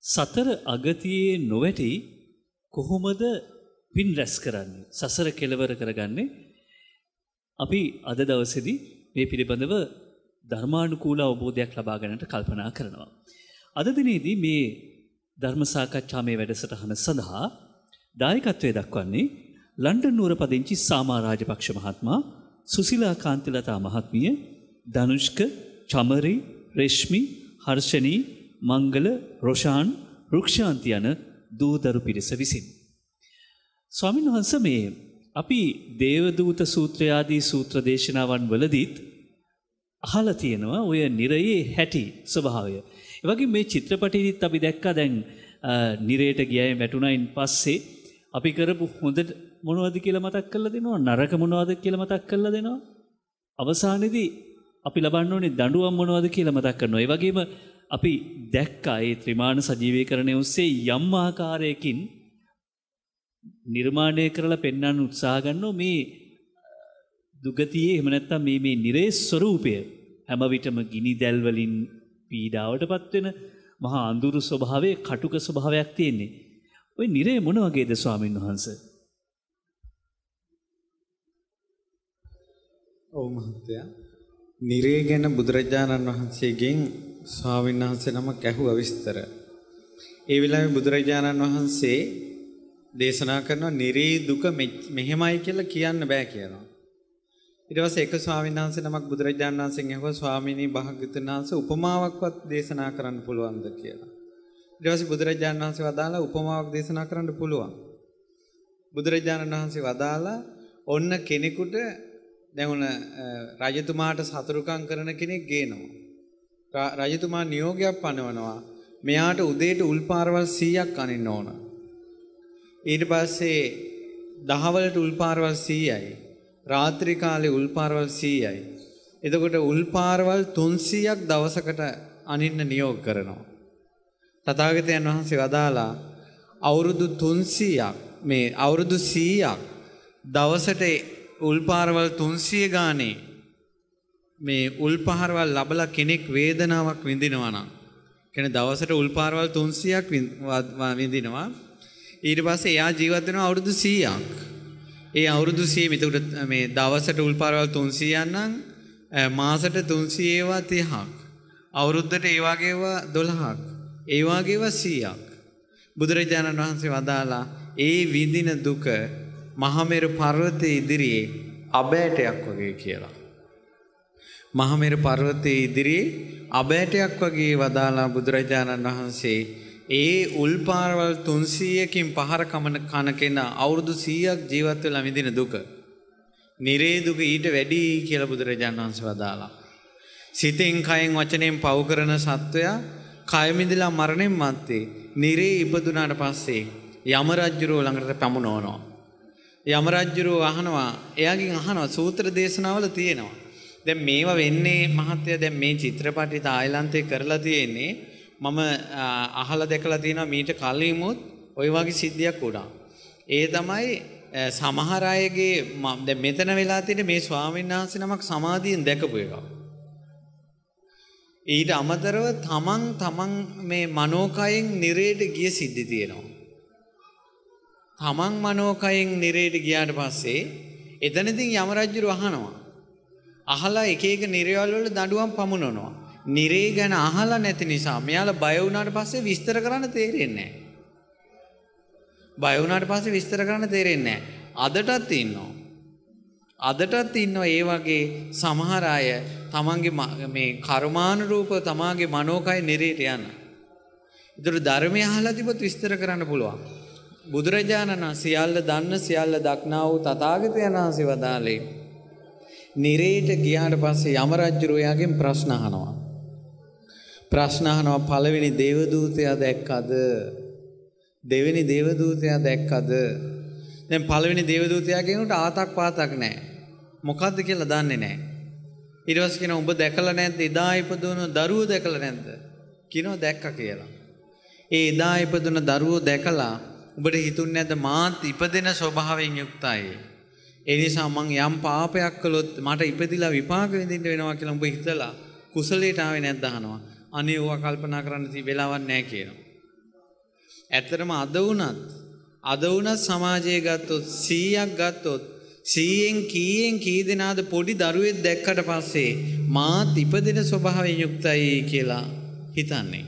සතර අගතියේ නොවැටි කොහොමද පින් රැස් කරන්නේ? සසර කෙලවර කරගන්නේ? අපි අද දවසේදී මේ පිළිබඳව ධර්මානුකූල අවබෝධයක් ලබා ගන්නට කල්පනා කරනවා. අද දිනේදී මේ ධර්ම සාකච්ඡාමේ වැඩසටහන සඳහා දායකත්වයේ දක්වන්නේ ලන්ඩන් නුවර පදිංචි සාමා රාජපක්ෂ මහත්මයා, සුසිලා කාන්තිලතා මහත්මිය, ධනුෂ්ක, චමරි, රෙශ්මි, හර්ෂණී, මංගල, රොෂාන්, රුක්ෂාන්ති යන දූදරු පිරිස විසින්. ස්වාමීන් වහන්සේ, මේ අපි දේවදූත සූත්‍රය ආදී සූත්‍ර දේශනාවන් වලදීත් අහලා තියෙනවා ඔය නිරයේ හැටි ස්වභාවය. ඒ වගේ මේ චිත්‍රපටයේදීත් අපි දැක්කා දැන් නිරයට ගියයින් වැටුණයින් පස්සේ අපි කරපු හොඳ මොනවද කියලා මතක් කරලා දෙනවා, නරක මොනවද කියලා මතක් කරලා දෙනවා. අවසානයේදී අපි ලබන්න ඕනේ දඬුවම් මොනවද කියලා මතක් කරනවා. ඒ වගේම අපි දැක්කා ඒ ත්‍රිමාණ සජීවීකරණය ඔස්සේ යම් ආකාරයකින් නිර්මාණය කරලා පෙන්වන්න උත්සාහ ගන්නවා මේ දුගතියේ, එහෙම නැත්නම් මේ මේ නිරේ ස්වરૂපය හැම විටම ගිනි දැල් වලින් පීඩාවටපත් වෙන මහා අඳුරු ස්වභාවයේ කටුක ස්වභාවයක් තියෙන්නේ. ওই නිරේ මොන වගේද ස්වාමීන් වහන්සේ? ඔව් මහත්තයා, නිරේ ගැන බුදුරජාණන් වහන්සේගෙන් ස්වාමීන් වහන්සේ නමක් ඇහුවා විස්තර. ඒ වෙලාවේ බුදුරජාණන් වහන්සේ දේශනා කරනවා නිරේ දුක මෙහෙමයි කියලා කියන්න බෑ කියනවා. ඊට පස්සේ එක ස්වාමීන් වහන්සේ නමක් බුදුරජාණන් වහන්සේගෙන් ඇහුවා, ස්වාමීනි භාග්‍යවතුන් වහන්සේ උපමාවක්වත් දේශනා කරන්න පුළුවන්ද කියලා. ඊට පස්සේ බුදුරජාණන් වහන්සේ වදාලා උපමාවක් දේශනා කරන්න පුළුවන්. බුදුරජාණන් වහන්සේ වදාලා ඔන්න කෙනෙකුට දැන් උන රජතුමාට සතුරුකම් කරන කෙනෙක් ගේනවා. රජතුමා නියෝගයක් පනවනවා. මෙයාට උදේට උල්පාරවල් සීයක් අනින්න ඕන. ඊට පස්සේ දහවලට උල්පාරවල් සීයයි. රාත්‍රී කාලේ උල්පාරවල් සීයයි. එතකොට උල්පාරවල් තුන්සීයක් දවසකට අනින්න නියෝග කරනවා. තථාගතයන් වහන්සේ වදාලා අවුරුදු තුන්සීයක් මේ අවුරුදු සීයක් දවසට උල්පාරවල් තුන්සීය ගානේ මේ උල්පාරවල් ලබලා කෙනෙක් වේදනාවක් විඳිනවා නම්, කියන්නේ දවසට උල්පාරවල් තුන්සීයක් විඳිනවා. ඊට පස්සේ එයා ජීවත් වෙනවා අවුරුදු සීයක්. ඒ අවුරුදු සීය එතකොට මේ දවසට උල්පාරවල් තුන්සීයක් නම් මාසෙට තුන්සීය ඒවා තිහක්. අවුරුද්දට ඒ වගේ ඒවා දොළහක්. ඒ වගේ ඒවා සීයක්. බුදුරජාණන් වහන්සේ වදාලා ඒ විඳින දුක මහමෙර පර්වතයේ ඉදිරියේ අබෑටයක් වගේ කියලා. මහමෙර පර්වතයේ ඉදිරියේ අබෑටයක් වගේ වදාලා බුදුරජාණන් වහන්සේ ඒ උල්පාරවල් තුන්සීයකින් පහර කමන කන කෙනා අවුරුදු සීයක් ජීවත් වෙලා විඳින දුක, නිරේ දුක ඊට වැඩි කියලා බුදුරජාණන් වහන්සේ වදාලා. සිතෙන් කයෙන් වචනයෙන් පව් කරන සත්වයා කය මිදලා මරණයෙන් මත්තේ නිරේ ඉපදුනාට පස්සේ යම රජුරෝ ළඟට පැමුණවනවා. යම රජුරෝ අහනවා, එයාගෙන් අහනවා, සූත්‍ර දේශනාවල තියෙනවා. දැන් මේවා වෙන්නේ මහත්තයා, දැන් මේ චිත්‍රපටි තායිලන්තේ කරලා තියෙන්නේ මම අහලා දැකලා තියෙනවා මීට කලිමුත් ওই වගේ සිද්ධියක් උඩා. ඒ තමයි සමහර අයගේ දැන් මෙතන වෙලා තියෙන්නේ මේ ස්වාමීන් වහන්සේ නමක් සමාධියෙන් දැකපු එක. ඊට අමතරව තමන් තමන් මේ මනෝකයෙන් නිරේට ගිය සිද්ධි තියෙනවා. තමන් මනෝකයෙන් නිරේට ගියාට පස්සේ එතනදී යම රජුරු අහනවා. අහලා එක එක නිරේවල් වල දඬුවම් පමුණවනවා. නිරේ ගැන අහලා නැති නිසා මෙයාලා බය වුණාට පස්සේ විස්තර කරන්න තේරෙන්නේ නැහැ. බය වුණාට පස්සේ විස්තර කරන්න තේරෙන්නේ නැහැ. අදටත් ඉන්නවා. අදටත් ඉන්නවා ඒ වගේ සමහර අය තමන්ගේ මේ කර්මානුරූප තමාගේ මනෝකය නිරේට යන. ඒතර ධර්මය අහලා තිබොත් විස්තර කරන්න පුළුවන්. බුදුරජාණන් සියල්ල දන්න සියල්ල දක්නා වූ තථාගතයන් වහන්සේ වදාළේ නිරේට ගියාට පස්සේ යම රජුරෝ එයාගෙන් ප්‍රශ්න අහනවා. ප්‍රශ්න අහනවා, පළවෙනි දේවදූතයා දැක්කද? දෙවෙනි දේවදූතයා දැක්කද? දැන් පළවෙනි දේවදූතයා කියනකොට ආතක් පාතක් නැහැ. මොකද්ද කියලා දන්නේ නැහැ. ඊට පස්සේ කියනවා, උඹ දැකලා නැද්ද? එදා ඉපදුණු දරුවෝ දැකලා නැද්ද? කියනවා දැක්කා කියලා. ඒ එදා ඉපදුණු දරුවෝ දැකලා උඹට හිතුන්නේ නැද්ද මාත් ඉපදෙන ස්වභාවයෙන් යුක්තයි. ඒ නිසා මං යම් පාපයක් කළොත් මට ඉපදිලා විපාක විඳින්න වෙනවා කියලා උඹ හිතලා කුසලයට ආවේ නැද්ද අහනවා. අනේ ඕවා කල්පනා කරන්න තී වෙලාවක් නැහැ කියනවා. ඇත්තටම අද වුණත් අද වුණත් සමාජයේ ගත්තොත් සීයක් ගත්තොත් සීයෙන් කීයෙන් කී දෙනාද පොඩි දරුවෙක් දැක්කට පස්සේ මාත් ඉපදෙන ස්වභාවයෙන් යුක්තයි කියලා හිතන්නේ.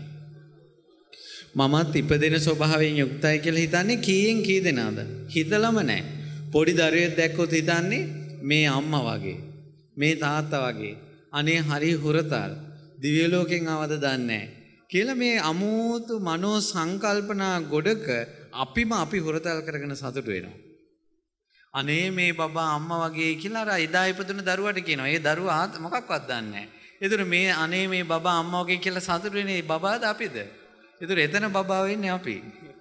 මමත් ඉපදෙන ස්වභාවයෙන් යුක්තයි කියලා හිතන්නේ කීයෙන් කී දෙනාද? හිතලම නැහැ. පොඩි දරුවෙක් දැක්කොත් හිතන්නේ මේ අම්මා වගේ, මේ තාත්තා වගේ. අනේ හරි හුරතල්. දිව්‍ය ලෝකෙන් ආවද දන්නේ නැහැ. කියලා මේ අමෝතු මනෝ සංකල්පනා ගොඩක අපිම අපි හුරතල් කරගෙන සතුටු වෙනවා. අනේ මේ බබා අම්මා වගේ කියලා අර එදා ඉපදුන දරුවට කියනවා. ඒ දරුවා මොකක්වත් දන්නේ නැහැ. ඒතර මේ අනේ මේ බබා අම්මා වගේ කියලා සතුටු වෙන්නේ බබාද අපිද? ඒතර එතන බබා වෙන්නේ අපි.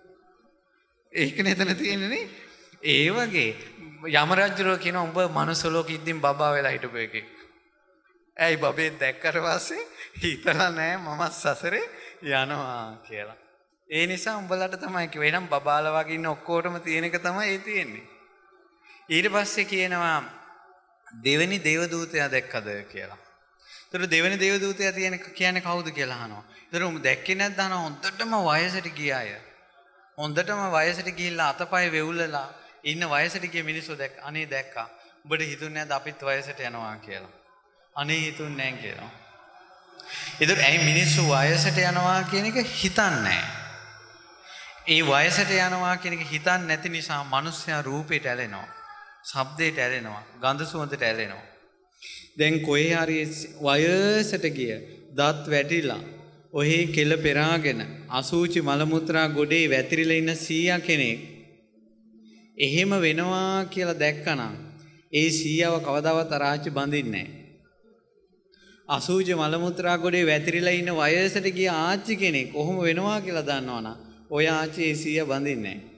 ඒකනේ එතන තියෙන්නේ නේ. ඒ වගේ යම රජුරෝ කියනවා උඹ මනුස්ස ලෝකෙ ඉඳින් බබා වෙලා හිටපු එකෙක්. ඇයි බබේ දැක්කට පස්සේ හිතලා නැහැ මම සසරේ යනවා කියලා. ඒ නිසා උඹලට තමයි කිව්වේ. එනම් බබාලා වගේ ඉන්න ඔක්කොටම තියෙන එක තමයි ඒ තියෙන්නේ. ඊට පස්සේ කියනවා දෙවෙනි දේවදූතයා දැක්කද කියලා. ඒතර දෙවෙනි දේවදූතයා තියෙන කියන්නේ කවුද කියලා අහනවා. ඒතර උඹ දැක්කේ නැද්ද අහනවා. හොඳටම වයසට ගිය අය. හොඳටම වයසට ගිහිල්ලා අතපය වෙවුලලා ඉන්න වයසට ගිය මිනිස්සු දැක්ක. අනේ දැක්කා. උඹට හිතුන්නේ නැද්ද අපිත් වයසට යනවා කියලා. අනේ හිතුන්නේ නැහැ කියනවා. ඒතර ඇයි මිනිස්සු වයසට යනවා කියන එක හිතන්නේ නැහැ. ඒ වයසට යනවා කියන එක හිතන්නේ නැති නිසා මිනිස්සයා රූපයට ඇලෙනවා. ශබ්දයට ඇලෙනවා. ගන්ධ සුවඳට ඇලෙනවා. දැන් කොහේ හරි වයසට ගිය දත් වැටිලා ඔහේ කෙල පෙරාගෙන අසූචි මල මුත්‍රා ගොඩේ වැතිරිලා ඉන්න සීයා කෙනෙක් එහෙම වෙනවා කියලා දැක්කනම් ඒ සීයාව කවදාවත් අරාච්චි බඳින්නේ නැහැ. අසූචි මල මුත්‍රා ගොඩේ වැතිරිලා ඉන්න වයසට ගිය ආච්චි කෙනෙක් ඔහොම වෙනවා කියලා දන්නවනම් ඔය ආච්චි ඒ සීයා බඳින්නේ නැහැ.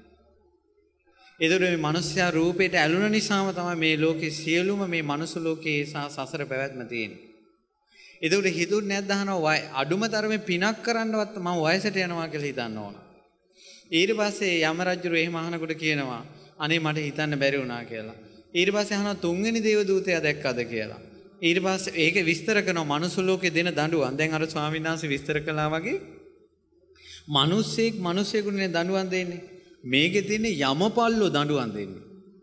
ඒතර මේ මිනිස්යා රූපයට ඇලුන නිසාම තමයි මේ ලෝකේ සියලුම මේ මනුස්ස ලෝකයේ සසර පැවැත්ම තියෙන්නේ. ඒතකොට හිතුන්නේ නැද්ද අහනවා අඩුම තරමේ පිනක් කරන්නවත් මම වයසට යනවා කියලා හිතන්න ඕන. ඊට පස්සේ යම රජුරු එහෙම අහනකොට කියනවා අනේ මට හිතන්න බැරි වුණා කියලා. ඊට පස්සේ අහනවා තුන්වෙනි දේව දූතයා දැක්කද කියලා. ඊට පස්සේ ඒක විස්තර කරනවා මනුස්ස ලෝකේ දෙන දඬුවම්. දැන් අර ස්වාමීන් වහන්සේ විස්තර කළා වගේ මිනිස්සෙක් මිනිස්සෙකුනේ දඬුවම් දෙන්නේ. මේකේ තියෙන්නේ යමපල්ලෝ දඬුවම් දෙන්නේ.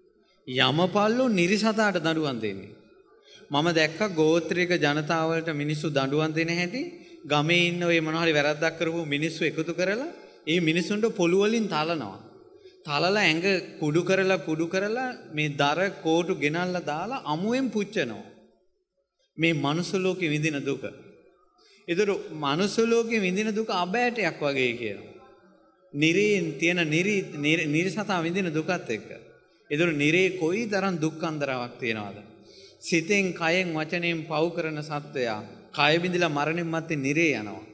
යමපල්ලෝ නිරිසතාට දඬුවම් දෙන්නේ. මම දැක්ක ගෝත්‍රික ජනතාවලට මිනිස්සු දඬුවම් දෙන හැටි ගමේ ඉන්න ඔය මොනවා හරි වැරද්දක් කරපු මිනිස්සු එකතු කරලා ඒ මිනිස්සුන්ට පොළු වලින් තලනවා. තලලා ඇඟ කුඩු කරලා කුඩු කරලා මේ දර කෝටු ගෙනල්ලා දාලා අමුවෙන් පුච්චනවා. මේ මනුස්ස ලෝකෙ විඳින දුක. ඒතර මනුස්ස ලෝකෙ විඳින දුක අබෑටයක් වගේ කියනවා. නිරේන් තියෙන නිරි නිරිසතා විඳින දුකත් එක්ක. ඒතර නිරේ කොයි තරම් දුක් අන්දරාවක් තියනවද? සිතෙන් කයෙන් වචනයෙන් පව් කරන සත්වයා කය බිඳිලා මරණින් මත්තේ නිරේ යනවා.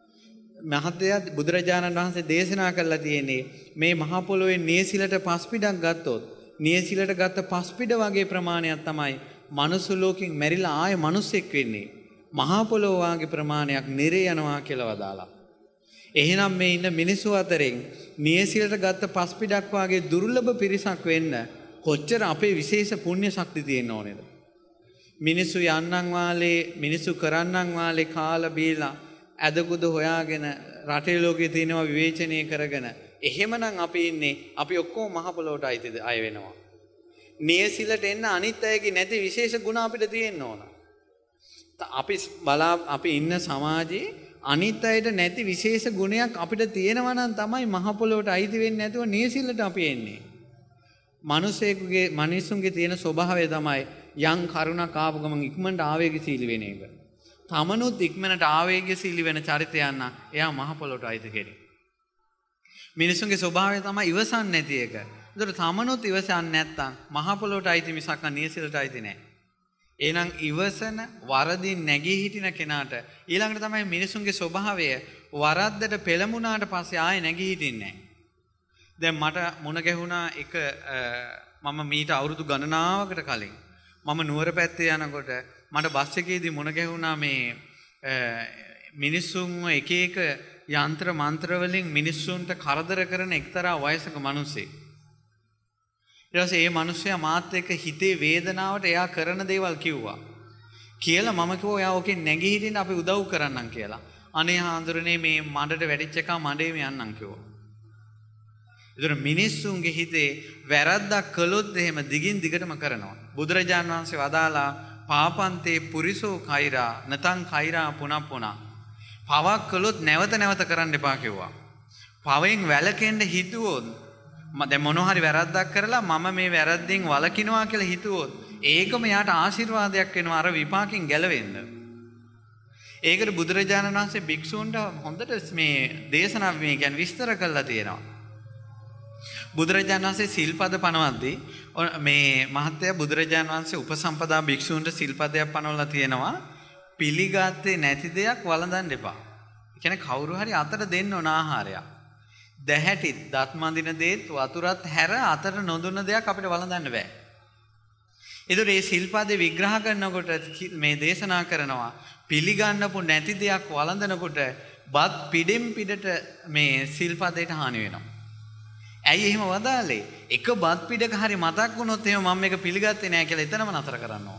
මහත්තයා බුදුරජාණන් වහන්සේ දේශනා කළා තියෙන්නේ මේ මහ පොළොවේ නියසිලට පස්පිඩක් ගත්තොත් නියසිලට ගත්ත පස්පිඩ වගේ ප්‍රමාණයක් තමයි මනුස්ස ලෝකෙන් මැරිලා ආයේ මිනිස්සෙක් වෙන්නේ. මහ පොළොව වාගේ ප්‍රමාණයක් නිරේ යනවා කියලා වදාලා. එහෙනම් මේ ඉන්න මිනිස්සු අතරින් නියසිලට ගත්ත පස්පිඩක් වාගේ දුර්ලභ පිරිසක් වෙන්න කොච්චර අපේ විශේෂ පුණ්‍ය ශක්තිය තියෙන්න ඕනේද? මිනිස්සු යන්නන් වාලේ මිනිස්සු කරන්නන් වාලේ කාලා බීලා ඇදකුද හොයාගෙන රටේ ලෝකේ තියෙනවා විවේචනය කරගෙන එහෙමනම් අපි ඉන්නේ අපි ඔක්කොම මහ පොළොවට අයිතිද අය වෙනවා. නියසිලට එන්න අනිත් අයගේ නැති විශේෂ ගුණ අපිට තියෙන්න ඕන. අපි බලා අපි ඉන්න සමාජයේ අනිත් අයට නැති විශේෂ ගුණයක් අපිට තියෙනවා නම් තමයි මහ පොළොවට අයිති වෙන්නේ නැතුව නියසිලට අපි එන්නේ. මිනිසෙකුගේ මිනිසුන්ගේ තියෙන ස්වභාවය තමයි යම් කරුණක් ආපු ගමන් ඉක්මනට ආවේගශීලී වෙන එක. තමනුත් ඉක්මනට ආවේගශීලී වෙන චරිතයන් නම් එයා මහ පොළොවට අයිති කෙනෙක්. මිනිසුන්ගේ ස්වභාවය තමයි ඉවසන්නේ නැති එක. ඒතර තමනුත් ඉවසන්නේ නැත්තම් මහ පොළොවට අයිති මිසක් නියසිලට අයිති නැහැ. එහෙනම් ඉවසන වරදින් නැගී හිටින කෙනාට ඊළඟට තමයි මිනිසුන්ගේ ස්වභාවය වරද්දට පෙළඹුණාට පස්සේ ආයෙ නැගී හිටින්නේ නැහැ. දැන් මට මුණ ගැහුණා එක මම මීට අවුරුදු ගණනාවකට කලින් මම නුවර පැත්තේ යනකොට මට බස් එකේදී මුණ ගැහුණා මේ මිනිස්සුන්ව එක එක යන්ත්‍ර මන්ත්‍ර වලින් මිනිස්සුන්ට කරදර කරන එක්තරා වයසක මිනිසෙක්. ඊට පස්සේ මේ මිනිස්සයා මාත් එක්ක හිතේ වේදනාවට එයා කරන දේවල් කිව්වා. කියලා මම කිව්වා එයා ඔකෙන් නැගී හිටින්න අපි උදව් කරන්නම් කියලා. අනේ හාඳුරනේ මේ මඩට වැටිච්ච එක මඩේම යන්නම් කිව්වා. ඒතර මිනිස්සුන්ගේ හිතේ වැරද්දක් කළොත් එහෙම දිගින් දිගටම කරනවා. බුදුරජාණන් වහන්සේ වදාලා පාපන්තේ පුරිසෝ කෛරා නතං කෛරා පුනක් පුනා. පවක් කළොත් නැවත නැවත කරන්න එපා කිව්වා. පවෙන් වැළකෙන්න හිතුවොත් දැන් මොනවා හරි වැරද්දක් කරලා මම මේ වැරද්දෙන් වළකිනවා කියලා හිතුවොත් ඒකම යාට ආශිර්වාදයක් වෙනවා අර විපාකෙන් ගැලවෙන්න. ඒකට බුදුරජාණන් වහන්සේ භික්ෂූන්ට හොඳට මේ දේශනා මේ කියන්නේ විස්තර කරලා තියෙනවා. බුදුරජාණන් වහන්සේ සිල්පද පනවද්දී මේ මහත්තයා බුදුරජාණන් වහන්සේ උපසම්පදා භික්ෂූන්ට සිල්පදයක් පනවලා තියෙනවා. පිළිගත්තේ නැති දෙයක් වළඳන්න එපා. ඒ කියන්නේ කවුරු හරි අතට දෙන්න ඕන ආහාරයක්. දැහැටි දත් මඳින දේත් වතුරත් හැර අතට නොදුන්න දෙයක් අපිට වළඳන්න බෑ. ඒතර මේ සිල්පදේ විග්‍රහ කරනකොට මේ දේශනා කරනවා පිළිගන්නපු නැති දෙයක් වළඳනකොට බත් පිඩෙන් පිඩට මේ සිල්පදයට හානි වෙනවා. ඇයි එහෙම වදාලේ? එක බත් පිඩක හරි මතක් වුණොත් එහෙම මම මේක පිළිගත්තේ නැහැ කියලා එතනම නතර කරනවා.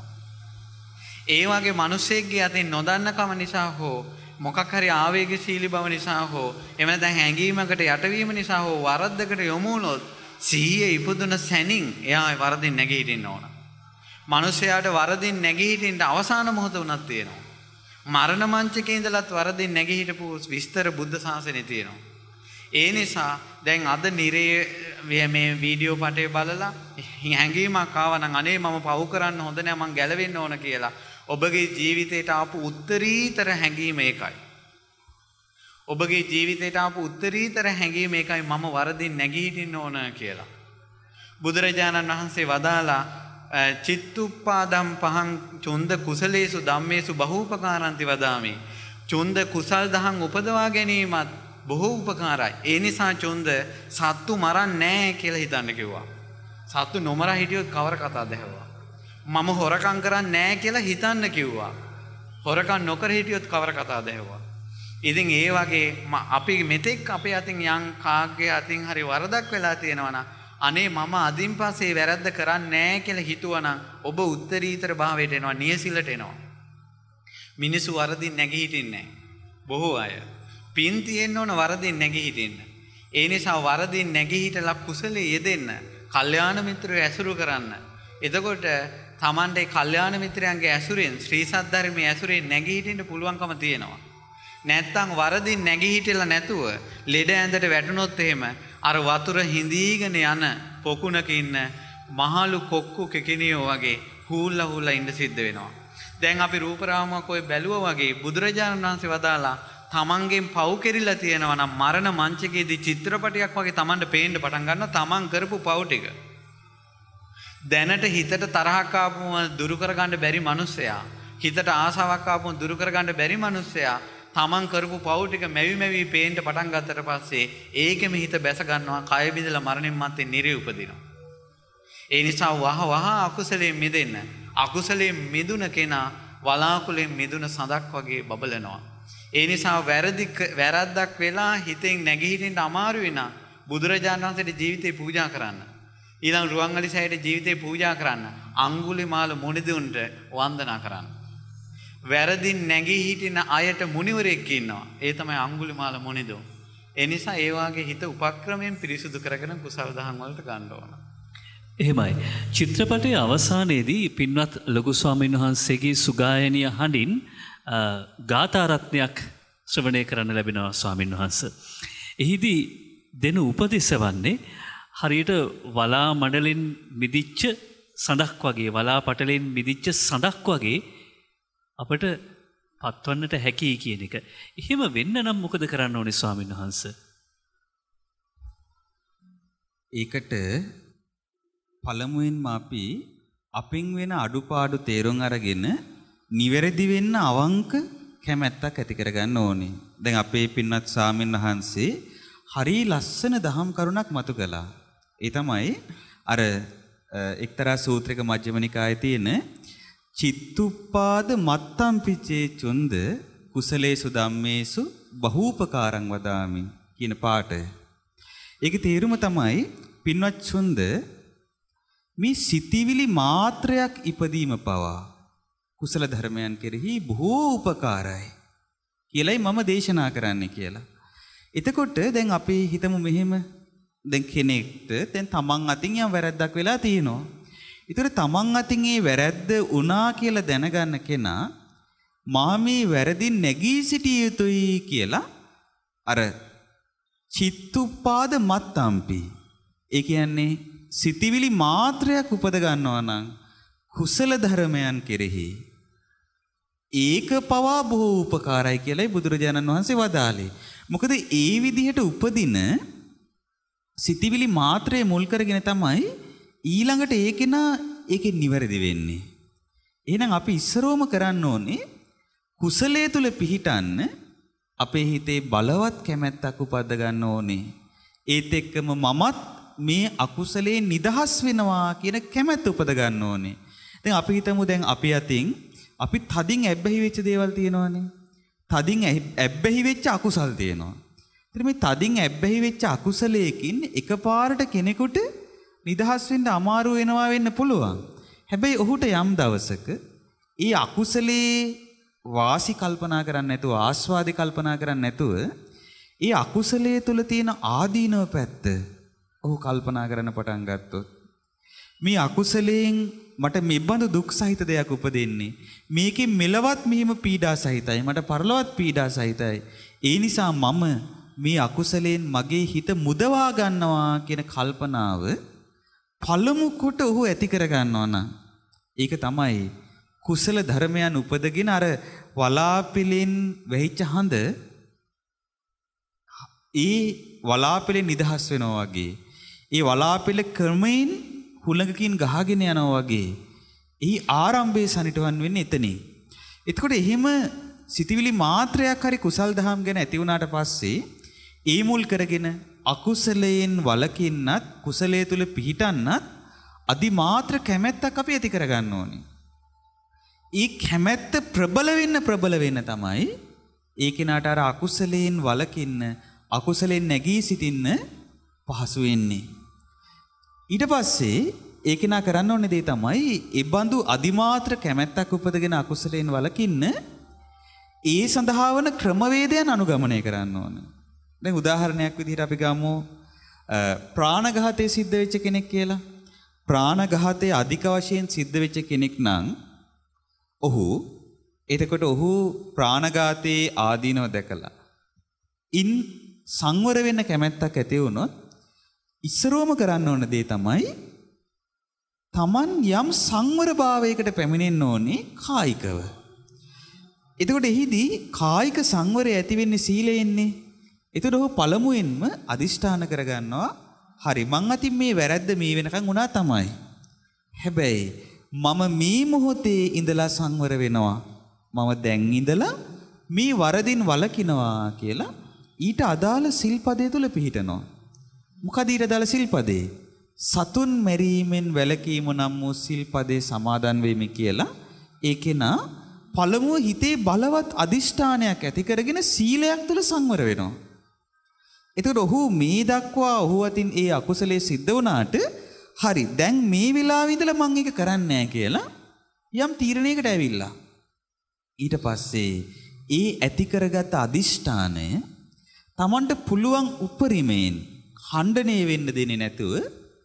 ඒ වගේ මිනිස්සෙක්ගේ අතින් නොදන්නකම නිසා හෝ මොකක් හරි ආවේගශීලී බව නිසා හෝ එහෙම නැත්නම් හැඟීමකට යටවීම නිසා හෝ වරද්දකට යොමු වුණොත් සිහිය ඉපදුන සැනින් එයා වරදින් නැගී හිටින්න ඕන. මිනිසයාට වරදින් නැගී හිටින්න අවසාන මොහොත උනක් තියෙනවා. මරණ මංචකේ ඉඳලත් වරදින් නැගී හිටපු විස්තර බුද්ධ ශාසනයේ තියෙනවා. ඒ නිසා දැන් අද නිරේ මේ වීඩියෝ පටේ බලලා හැඟීමක් ආවා නම් අනේ මම පව් කරන්න හොඳ නෑ මං ගැලවෙන්න ඕන කියලා ඔබගේ ජීවිතයට ආපු උත්තරීතර හැඟීම ඒකයි. ඔබගේ ජීවිතයට ආපු උත්තරීතර හැඟීම ඒකයි මම වරදින් නැගී හිටින්න ඕන කියලා. බුදුරජාණන් වහන්සේ වදාලා චිත්තුප්පාදම් පහං චුන්ද කුසලේසු ධම්මේසු බහූපකාරන්ති වදාමි. චුන්ද කුසල් දහම් උපදවා ගැනීමත් බොහෝ උපකාරයි. ඒ නිසා චුන්ද සත්තු මරන්නේ නැහැ කියලා හිතන්න කිව්වා. සත්තු නොමරා හිටියොත් කවර කතාවද ඇහුවා. මම හොරකම් කරන්නේ නැහැ කියලා හිතන්න කිව්වා. හොරකම් නොකර හිටියොත් කවර කතාවද ඇහුවා. ඉතින් ඒ වගේ අපි මෙතෙක් අපේ අතින් යම් කාගේ අතින් හරි වරදක් වෙලා තියෙනවා නම් අනේ මම අදින් පස්සේ වැරද්ද කරන්නේ නැහැ කියලා හිතුවනම් ඔබ උත්තරීතර භාවයට එනවා, නියසිලට එනවා. මිනිස්සු වරදින් නැගී හිටින්නේ නැහැ. බොහෝ අය පින් තියෙන්න ඕන වරදින් නැගී හිටින්න. ඒ නිසා වරදින් නැගී හිටලා කුසලයේ යෙදෙන්න, කල්යාණ මිත්‍රයෝ ඇසුරු කරන්න. එතකොට Tamante කල්යාණ මිත්‍රයන්ගේ ඇසුරෙන් ශ්‍රී සද්ධර්මයේ ඇසුරෙන් නැගී හිටින්න පුළුවන්කම තියෙනවා. නැත්තම් වරදින් නැගී හිටලා නැතුව ලෙඩ ඇඳට වැටුනොත් එහෙම අර වතුර හිඳීගෙන යන පොකුණක ඉන්න මහලු කොක්කු කෙකිනියෝ වගේ හූල්ලා හූල්ලා ඉඳ සිද්ධ වෙනවා. දැන් අපි රූපරාමයක් ඔය බැලුවා වගේ බුදුරජාණන් වහන්සේ වදාලා තමන්ගෙන් පව් කෙරිලා තියෙනවා නම් මරණ මංචකයේදී චිත්‍රපටයක් වගේ තමන්ට පේන්න පටන් ගන්නවා තමන් කරපු පව් ටික. දැනට හිතට තරහක් ආපුම දුරු කරගන්න බැරි මිනිස්සයා, හිතට ආසාවක් ආපුම දුරු කරගන්න බැරි මිනිස්සයා තමන් කරපු පව් ටික මැවි මැවි පේන්න පටන් ගත්තට පස්සේ ඒකෙම හිත බැස ගන්නවා, කය බිඳලා මරණින් මත්තේ නිරේ උපදිනවා. ඒ නිසා වහ වහ අකුසලයෙන් මිදෙන්න. අකුසලයෙන් මිදුන කෙනා වලාකුලෙන් මිදුන සඳක් වගේ බබලනවා. ඒ නිසා වැරදි වැරද්දක් වෙලා හිතෙන් නැගී හිටින්න අමාරු වෙනා බුදුරජාණන් වහන්සේට ජීවිතේ පූජා කරන්න. ඊළඟ රුවන්වැලි සෑයට ජීවිතේ පූජා කරන්න. අඟුලිමාල මුනිදුන්ට වන්දනා කරන්න. වැරදින් නැගී හිටින අයට මුනිවරයෙක් ඉන්නවා. ඒ තමයි අඟුලිමාල මුනිදුන්. ඒ නිසා ඒ වාගේ හිත උපක්‍රමයෙන් පිරිසුදු කරගෙන කුසල දහම් වලට ගන්න ඕන. එහෙමයි. චිත්‍රපටයේ අවසානයේදී පින්වත් ලොකු ස්වාමීන් වහන්සේගේ සුගායනීය හඬින් ගාථා රත්නයක් ශ්‍රවණය කරන්න ලැබෙනවා ස්වාමීන් වහන්සේ. එහිදී දෙන උපදෙස් වන්නේ හරියට වලා මඩලෙන් මිදිච්ච සඳක් වගේ, වලා පටලෙන් මිදිච්ච සඳක් වගේ අපට පත්වන්නට හැකි කියන එක. එහෙම වෙන්න නම් මොකද කරන්න ඕනේ ස්වාමීන් වහන්සේ? ඒකට පළමුවෙන්ම අපි අපින් වෙන අඩුපාඩු තේරුම් අරගෙන නිවැරදි වෙන්න අවංක කැමැත්තක් ඇති කරගන්න ඕනේ. දැන් අපේ පින්වත් ස්වාමීන් වහන්සේ හරි ලස්සන දහම් කරුණක් මතු කළා. ඒ තමයි අර එක්තරා සූත්‍රයක මජ්ක්‍ධිම නිකායේ තියෙන චිත්තුප්පාද මත්තම් පිචේ චුන්ද කුසලේසු ධම්මේසු බහූපකාරං වදාමි කියන පාඩය. ඒකේ තේරුම තමයි පින්වත් චුන්ද මේ සිතිවිලි මාත්‍රයක් ඉපදීම පවා කුසල ධර්මයන් කෙරෙහි බොහෝ උපකාරයි කියලයි මම දේශනා කරන්නේ කියලා. එතකොට දැන් අපි හිතමු මෙහෙම දැන් කෙනෙක්ට දැන් තමන් අතින් යම් වැරද්දක් වෙලා තියෙනවා. ඒතර තමන් අතින් ඒ වැරද්ද වුණා කියලා දැනගන්න කෙනා මා මේ වැරදින් නැගී සිටිය යුතුයි කියලා අර චිත්තුප්පාද මත්තම්පි. ඒ කියන්නේ සිතිවිලි මාත්‍රයක් උපද ගන්නවා නම් කුසල ධර්මයන් කෙරෙහි ඒක පවා බොහෝ උපකාරයි කියලායි බුදුරජාණන් වහන්සේ වදාළේ. මොකද ඒ විදිහට උපදින සිතිවිලි මාත්‍රයේ මුල් කරගෙන තමයි ඊළඟට ඒකේන ඒකේ නිවැරදි වෙන්නේ. එහෙනම් අපි ඉස්සරෝම කරන්න ඕනේ කුසලයේ තුල පිහිටන්න අපේ හිතේ බලවත් කැමැත්තක් උපද්ද ගන්න ඕනේ. ඒත් එක්කම මමත් මේ අකුසලේ නිදහස් වෙනවා කියන කැමැත්ත උපද ගන්න ඕනේ. දැන් අපි හිතමු දැන් අපි අතින් අපි තදින් ඇබ්බැහි වෙච්ච දේවල් තියෙනවානේ. තදින් ඇබ්බැහි වෙච්ච අකුසල් තියෙනවා. ඉතින් මේ තදින් ඇබ්බැහි වෙච්ච අකුසලයකින් එකපාරට කෙනෙකුට නිදහස් වෙන්න අමාරු වෙනවා වෙන්න පුළුවන්. හැබැයි ඔහුට යම් දවසක ඒ අකුසලේ වාසි කල්පනා කරන්නේ නැතුව ආස්වාදේ කල්පනා කරන්නේ නැතුව ඒ අකුසලයේ තුල තියෙන ආදීනව පැත්ත ඔහු කල්පනා කරන්න පටන් ගත්තොත් මේ අකුසලයෙන් මට මෙබඳු දුක් සහිත දෙයක් උපදින්නේ මේකේ මෙලවත් මෙහිම පීඩා සහිතයි මට පරලොවත් පීඩා සහිතයි ඒ නිසා මම මේ අකුසලයෙන් මගේ හිත මුදවා ගන්නවා කියන කල්පනාව පළමු කොට ඔහු ඇති කර ගන්නවා නම් ඒක තමයි කුසල ධර්මයන් උපදගෙන අර වලාපෙලෙන් වෙහිච්ච හඳ ඒ වලාපෙලෙන් නිදහස් වෙනවා වගේ ඒ වලාපෙල ක්‍රමයෙන් හුළඟකින් ගහගෙන යනවා වගේ එහි ආරම්භයේ සනිටුවන් වෙන්නේ එතනින්. එතකොට එහෙම සිතවිලි මාත්‍රයක් හරි කුසල් දහම් ගැන ඇති වුණාට පස්සේ ඒ මුල් කරගෙන අකුසලයෙන් වළකින්නත් කුසලයේ තුල පිහිටන්නත් අදිමාත්‍ර කැමැත්තක් අපි ඇති කර ගන්න ඕනේ. ඒ කැමැත්ත ප්‍රබල වෙන්න ප්‍රබල වෙන්න තමයි ඒ කෙනාට අර අකුසලයෙන් වළකින්න අකුසලෙන් නැගී සිටින්න පහසු වෙන්නේ. ඊට පස්සේ ඒ කෙනා කරන්න ඕනේ දේ තමයි ඒ බඳු අදිමාත්‍ර කැමැත්තක් උපදගෙන අකුසලයෙන් වළකින්න ඒ සඳහා වන ක්‍රමවේදයන් අනුගමනය කරන්න ඕනේ. දැන් උදාහරණයක් විදිහට අපි ගමු ප්‍රාණඝාතය සිද්ධ වෙච්ච කෙනෙක් කියලා. ප්‍රාණඝාතය අධික වශයෙන් සිද්ධ වෙච්ච කෙනෙක් නම් ඔහු එතකොට ඔහු ප්‍රාණඝාතයේ ආදීනව දැකලා ඉන් සංවර වෙන්න කැමැත්තක් ඇති වුණොත් ඉස්සරෝම කරන්න ඕන දේ තමයි Taman යම් සංවරභාවයකට පැමිණෙන්න ඕනේ කායිකව. එතකොට එහිදී කායික සංවරය ඇති වෙන්නේ සීලයෙන්නේ. එතකොට ඔහු පළමුවෙන්ම අදිෂ්ඨාන කරගන්නවා හරි මං අතින් මේ වැරද්ද මේ වෙනකන් වුණා තමයි. හැබැයි මම මේ මොහොතේ ඉඳලා සංවර වෙනවා. මම දැන් ඉඳලා මේ වරදින් වළකිනවා කියලා ඊට අදාළ සිල්පදයේ තුල පිහිටනවා. මොකද ඊට අදාළ සිල්පදේ? සතුන් මැරීමෙන් වැළකීම නම් වූ සිල්පදේ සමාදන් වෙමි කියලා ඒකේනා පළමුව හිතේ බලවත් අදිෂ්ඨානයක් ඇති කරගෙන සීලයක් තුල සංවර වෙනවා. එතකොට ඔහු මේ දක්වා ඔහු අතින් ඒ අකුසලයේ සිද්ධ වුණාට හරි දැන් මේ වෙලාවේ ඉඳලා මම ඒක කරන්නේ නැහැ කියලා යම් තීරණයකට ඇවිල්ලා ඊට පස්සේ ඒ ඇති කරගත් අදිෂ්ඨානය Tamanට පුළුවන් උපරිමයෙන් ඛණ්ඩණය වෙන්න දෙන්නේ නැතුව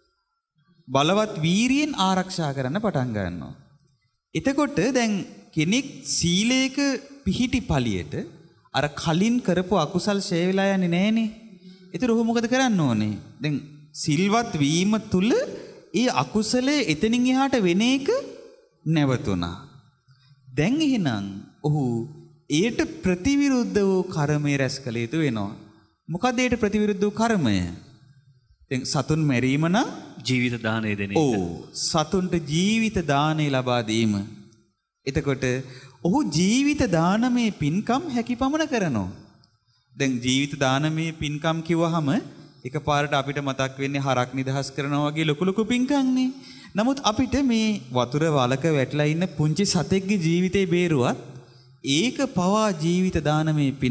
බලවත් වීරියෙන් ආරක්ෂා කරන්න පටන් ගන්නවා. එතකොට දැන් කෙනෙක් සීලයක පිහිටි පළියට අර කලින් කරපු අකුසල් ෂේ වෙලා යන්නේ නැහනේ. ඒතර ඔහු මොකද කරන්න ඕනේ? දැන් සිල්වත් වීම තුල ඒ අකුසලයේ එතනින් එහාට වෙන එක නැවතුණා. දැන් එහෙනම් ඔහු ඒට ප්‍රතිවිරුද්ධ වූ කර්මය රැස් කළ යුතු වෙනවා. මොකද ඒට ප්‍රතිවිරුද්ධ වූ කර්මය? දැන් සතුන් මැරීම නම් ජීවිත දාණය දෙන එක. ඔව් සතුන්ට ජීවිත දාණය ලබා දීම. එතකොට ඔහු ජීවිත දානමේ පින්කම් හැකිපමණ කරනවා. දැන් ජීවිත දානමේ පින්කම් කිව්වහම එකපාරට අපිට මතක් වෙන්නේ හරක් නිදහස් කරනවා වගේ ලොකු ලොකු පින්කම්නේ. නමුත් අපිට මේ වතුර වලක වැටලා ඉන්න පුංචි සතෙක්ගේ ජීවිතේ බේරුවත් ඒක පවා ජීවිත දානමේ පින.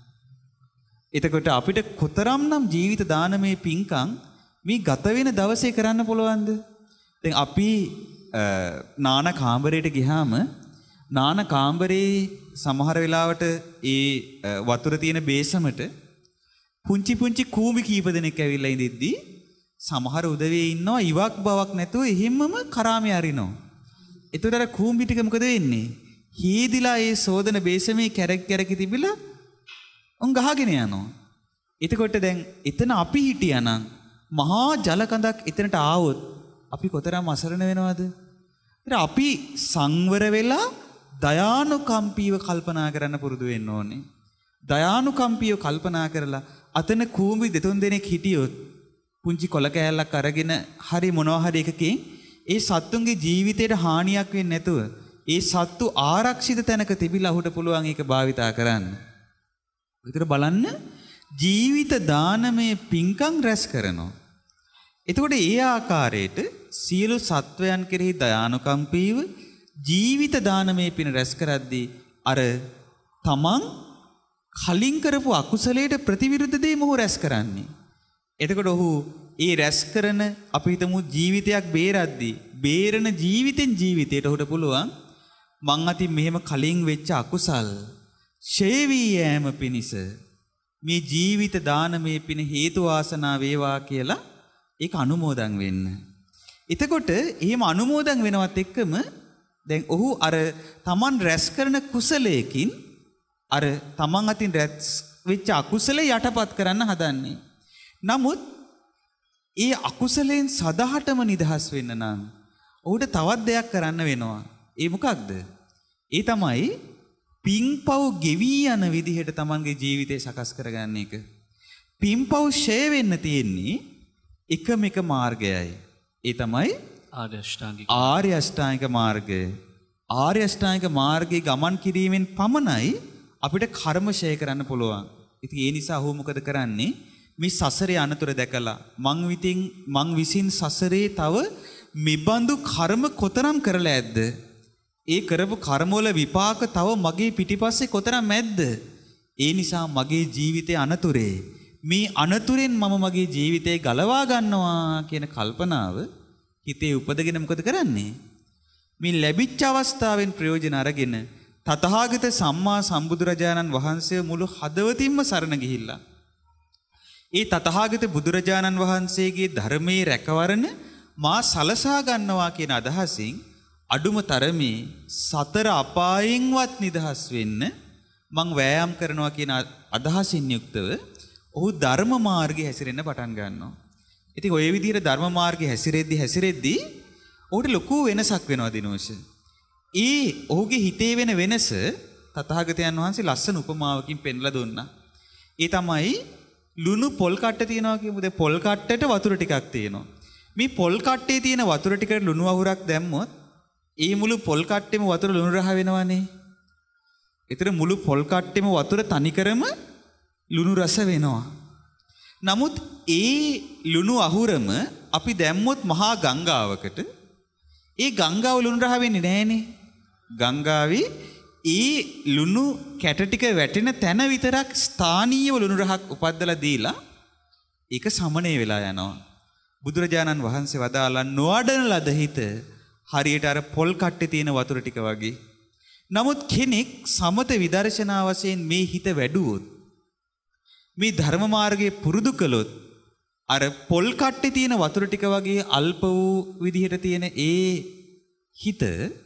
එතකොට අපිට කොතරම්නම් ජීවිත දානමේ පින්කම් මේ ගත වෙන දවසේ කරන්න පුළුවන්ද? දැන් අපි නාන කාමරයට ගියාම නාන කාමරේ සමහර වෙලාවට ඒ වතුර තියෙන බේසමට පුංචි පුංචි කූඹි කීප දෙනෙක් ඇවිල්ලා ඉඳිද්දි සමහර උදවිය ඉන්නවා ඉවක් බවක් නැතුව එහෙම්මම කරාමේ අරිනවා. ඒතර කූඹි ටික මොකද වෙන්නේ? හීදිලා ඒ සෝදන බේසමේ කැරක් කැරකි තිබිලා උන් ගහගෙන යනවා. එතකොට දැන් එතන අපි හිටියානම් මහා ජල කඳක් එතනට ආවොත් අපි කොතරම් අසරණ වෙනවද? ඉතින් අපි සංවර වෙලා දයානුකම්පීව කල්පනා කරන්න පුරුදු වෙන්න ඕනේ. දයානුකම්පීව කල්පනා කරලා අතන කූඹි දෙතුන් දෙනෙක් හිටියොත් පුංචි කොල කෑල්ලක් අරගෙන හරි මොනවා හරි එකකින් ඒ සත්තුන්ගේ ජීවිතයට හානියක් වෙන්නේ නැතුව ඒ සත්තු ආරක්ෂිත තැනක තිබිලා ඔහුට පුළුවන් ඒක භාවිතා කරන්න. විතර බලන්න ජීවිත දානමය පින්කම් රැස් කරනවා. එතකොට ඒ ආකාරයට සියලු සත්වයන් කෙරෙහි දයානුකම්පීව ජීවිත දානමය පින රැස් කරද්දී අර තමන් කලින් කරපු අකුසලයට ප්‍රතිවිරුද්ධ දේ මොහු රැස් කරන්නේ. එතකොට ඔහු ඒ රැස් කරන අපි හිතමු ජීවිතයක් බේරද්දී බේරන ජීවිතෙන් ජීවිතයට ඔහුට පුළුවන් මං අතින් මෙහෙම කලින් වෙච්ච අකුසල් ඡේ වී යෑම පිණිස මේ ජීවිත දානමය පින හේතු වාසනා වේවා කියලා ඒක අනුමෝදන් වෙන්න. එතකොට එහෙම අනුමෝදන් වෙනවත් එක්කම දැන් ඔහු අර තමන් රැස් කරන කුසලයකින් අර තමන් අතින් රැස් වෙච්ච අකුසලේ යටපත් කරන්න හදන්නේ. නමුත් ඒ අකුසලෙන් සදහටම නිදහස් වෙන්න නම් ඔහුට තවත් දෙයක් කරන්න වෙනවා. ඒ මොකක්ද? ඒ තමයි පින්පව් ගෙවි යන විදිහට තමන්ගේ ජීවිතය සකස් කරගන්න එක. පින්පව් ෂේ වෙන්න තියෙන්නේ එකම එක මාර්ගයයි. ඒ තමයි ආර්ය අෂ්ටාංගික ආර්ය අෂ්ටාංගික මාර්ගය. ආර්ය අෂ්ටාංගික මාර්ගයේ ගමන් කිරීමෙන් පමණයි අපිට කර්ම ෂේ කරන්න පුළුවන්. ඉතින් ඒ නිසා ඔහු මොකද කරන්නේ? මේ සසරේ අනතුර දැකලා මං විතින් මං විසින් සසරේ තව මෙබඳු කර්ම කොතරම් කරලා ඇද්ද? ඒ කරපු කර්මවල විපාක තව මගේ පිටිපස්සේ කොතරම් ඇද්ද? ඒ නිසා මගේ ජීවිතයේ අනතුරේ මේ අනතුරෙන් මම මගේ ජීවිතේ ගලවා ගන්නවා කියන කල්පනාව හිතේ උපදගෙන මොකද කරන්නේ? මේ ලැබිච්ච අවස්ථාවෙන් ප්‍රයෝජන අරගෙන තථාගත සම්මා සම්බුදුරජාණන් වහන්සේ මුළු හදවතින්ම සරණ ගිහිල්ලා ඒ තථාගත බුදුරජාණන් වහන්සේගේ ධර්මයේ රැකවරණ මා සලසා ගන්නවා කියන අදහසින් අඩුම තරමේ සතර අපායෙන්වත් නිදහස් වෙන්න මං වෑයම් කරනවා කියන අදහසින් යුක්තව ඔහු ධර්ම මාර්ගයේ හැසිරෙන්න පටන් ගන්නවා. ඉතින් ඔය විදිහට ධර්ම මාර්ගයේ හැසිරෙද්දි හැසිරෙද්දි ඔහුට ලොකු වෙනසක් වෙනවා දිනෝෂ. ඒ ඔහුගේ හිතේ වෙන වෙනස තථාගතයන් වහන්සේ ලස්සන උපමාවකින් පෙන්ලා දුන්නා. ඒ තමයි ලුණු පොල් කට්ට තියනවා කියමුද? පොල් කට්ටට වතුර ටිකක් තියෙනවා. මේ පොල් කට්ටේ තියෙන වතුර ටිකට ලුණු අහුරක් දැම්මොත් ඒ මුළු පොල් කට්ටෙම වතුර ලුණු රහ වෙනවනේ. ඒතර මුළු පොල් කට්ටෙම වතුර තනිකරම ලුණු රස වෙනවා. නමුත් ඒ ලුණු අහුරම අපි දැම්මොත් මහා ගංගාවකට ඒ ගංගාව ලුණු රහ වෙන්නේ නැහනේ. ගංගාවේ ඒ ලුණු කැට ටික වැටෙන තැන විතරක් ස්ථානීයව ලුණු රහක් උපද්දලා දීලා ඒක සමනය වෙලා යනවා. බුදුරජාණන් වහන්සේ වදාලා නොඅඩන ලද හිත හරියට අර පොල් කට්ටේ තියෙන වතුර ටික වගේ. නමුත් කෙනෙක් සමත විදර්ශනා වශයෙන් මේ හිත වැඩුවොත් මේ ධර්ම මාර්ගයේ පුරුදු කළොත් අර පොල් කට්ටේ තියෙන වතුර ටික වගේ අල්ප වූ විදිහට තියෙන ඒ හිත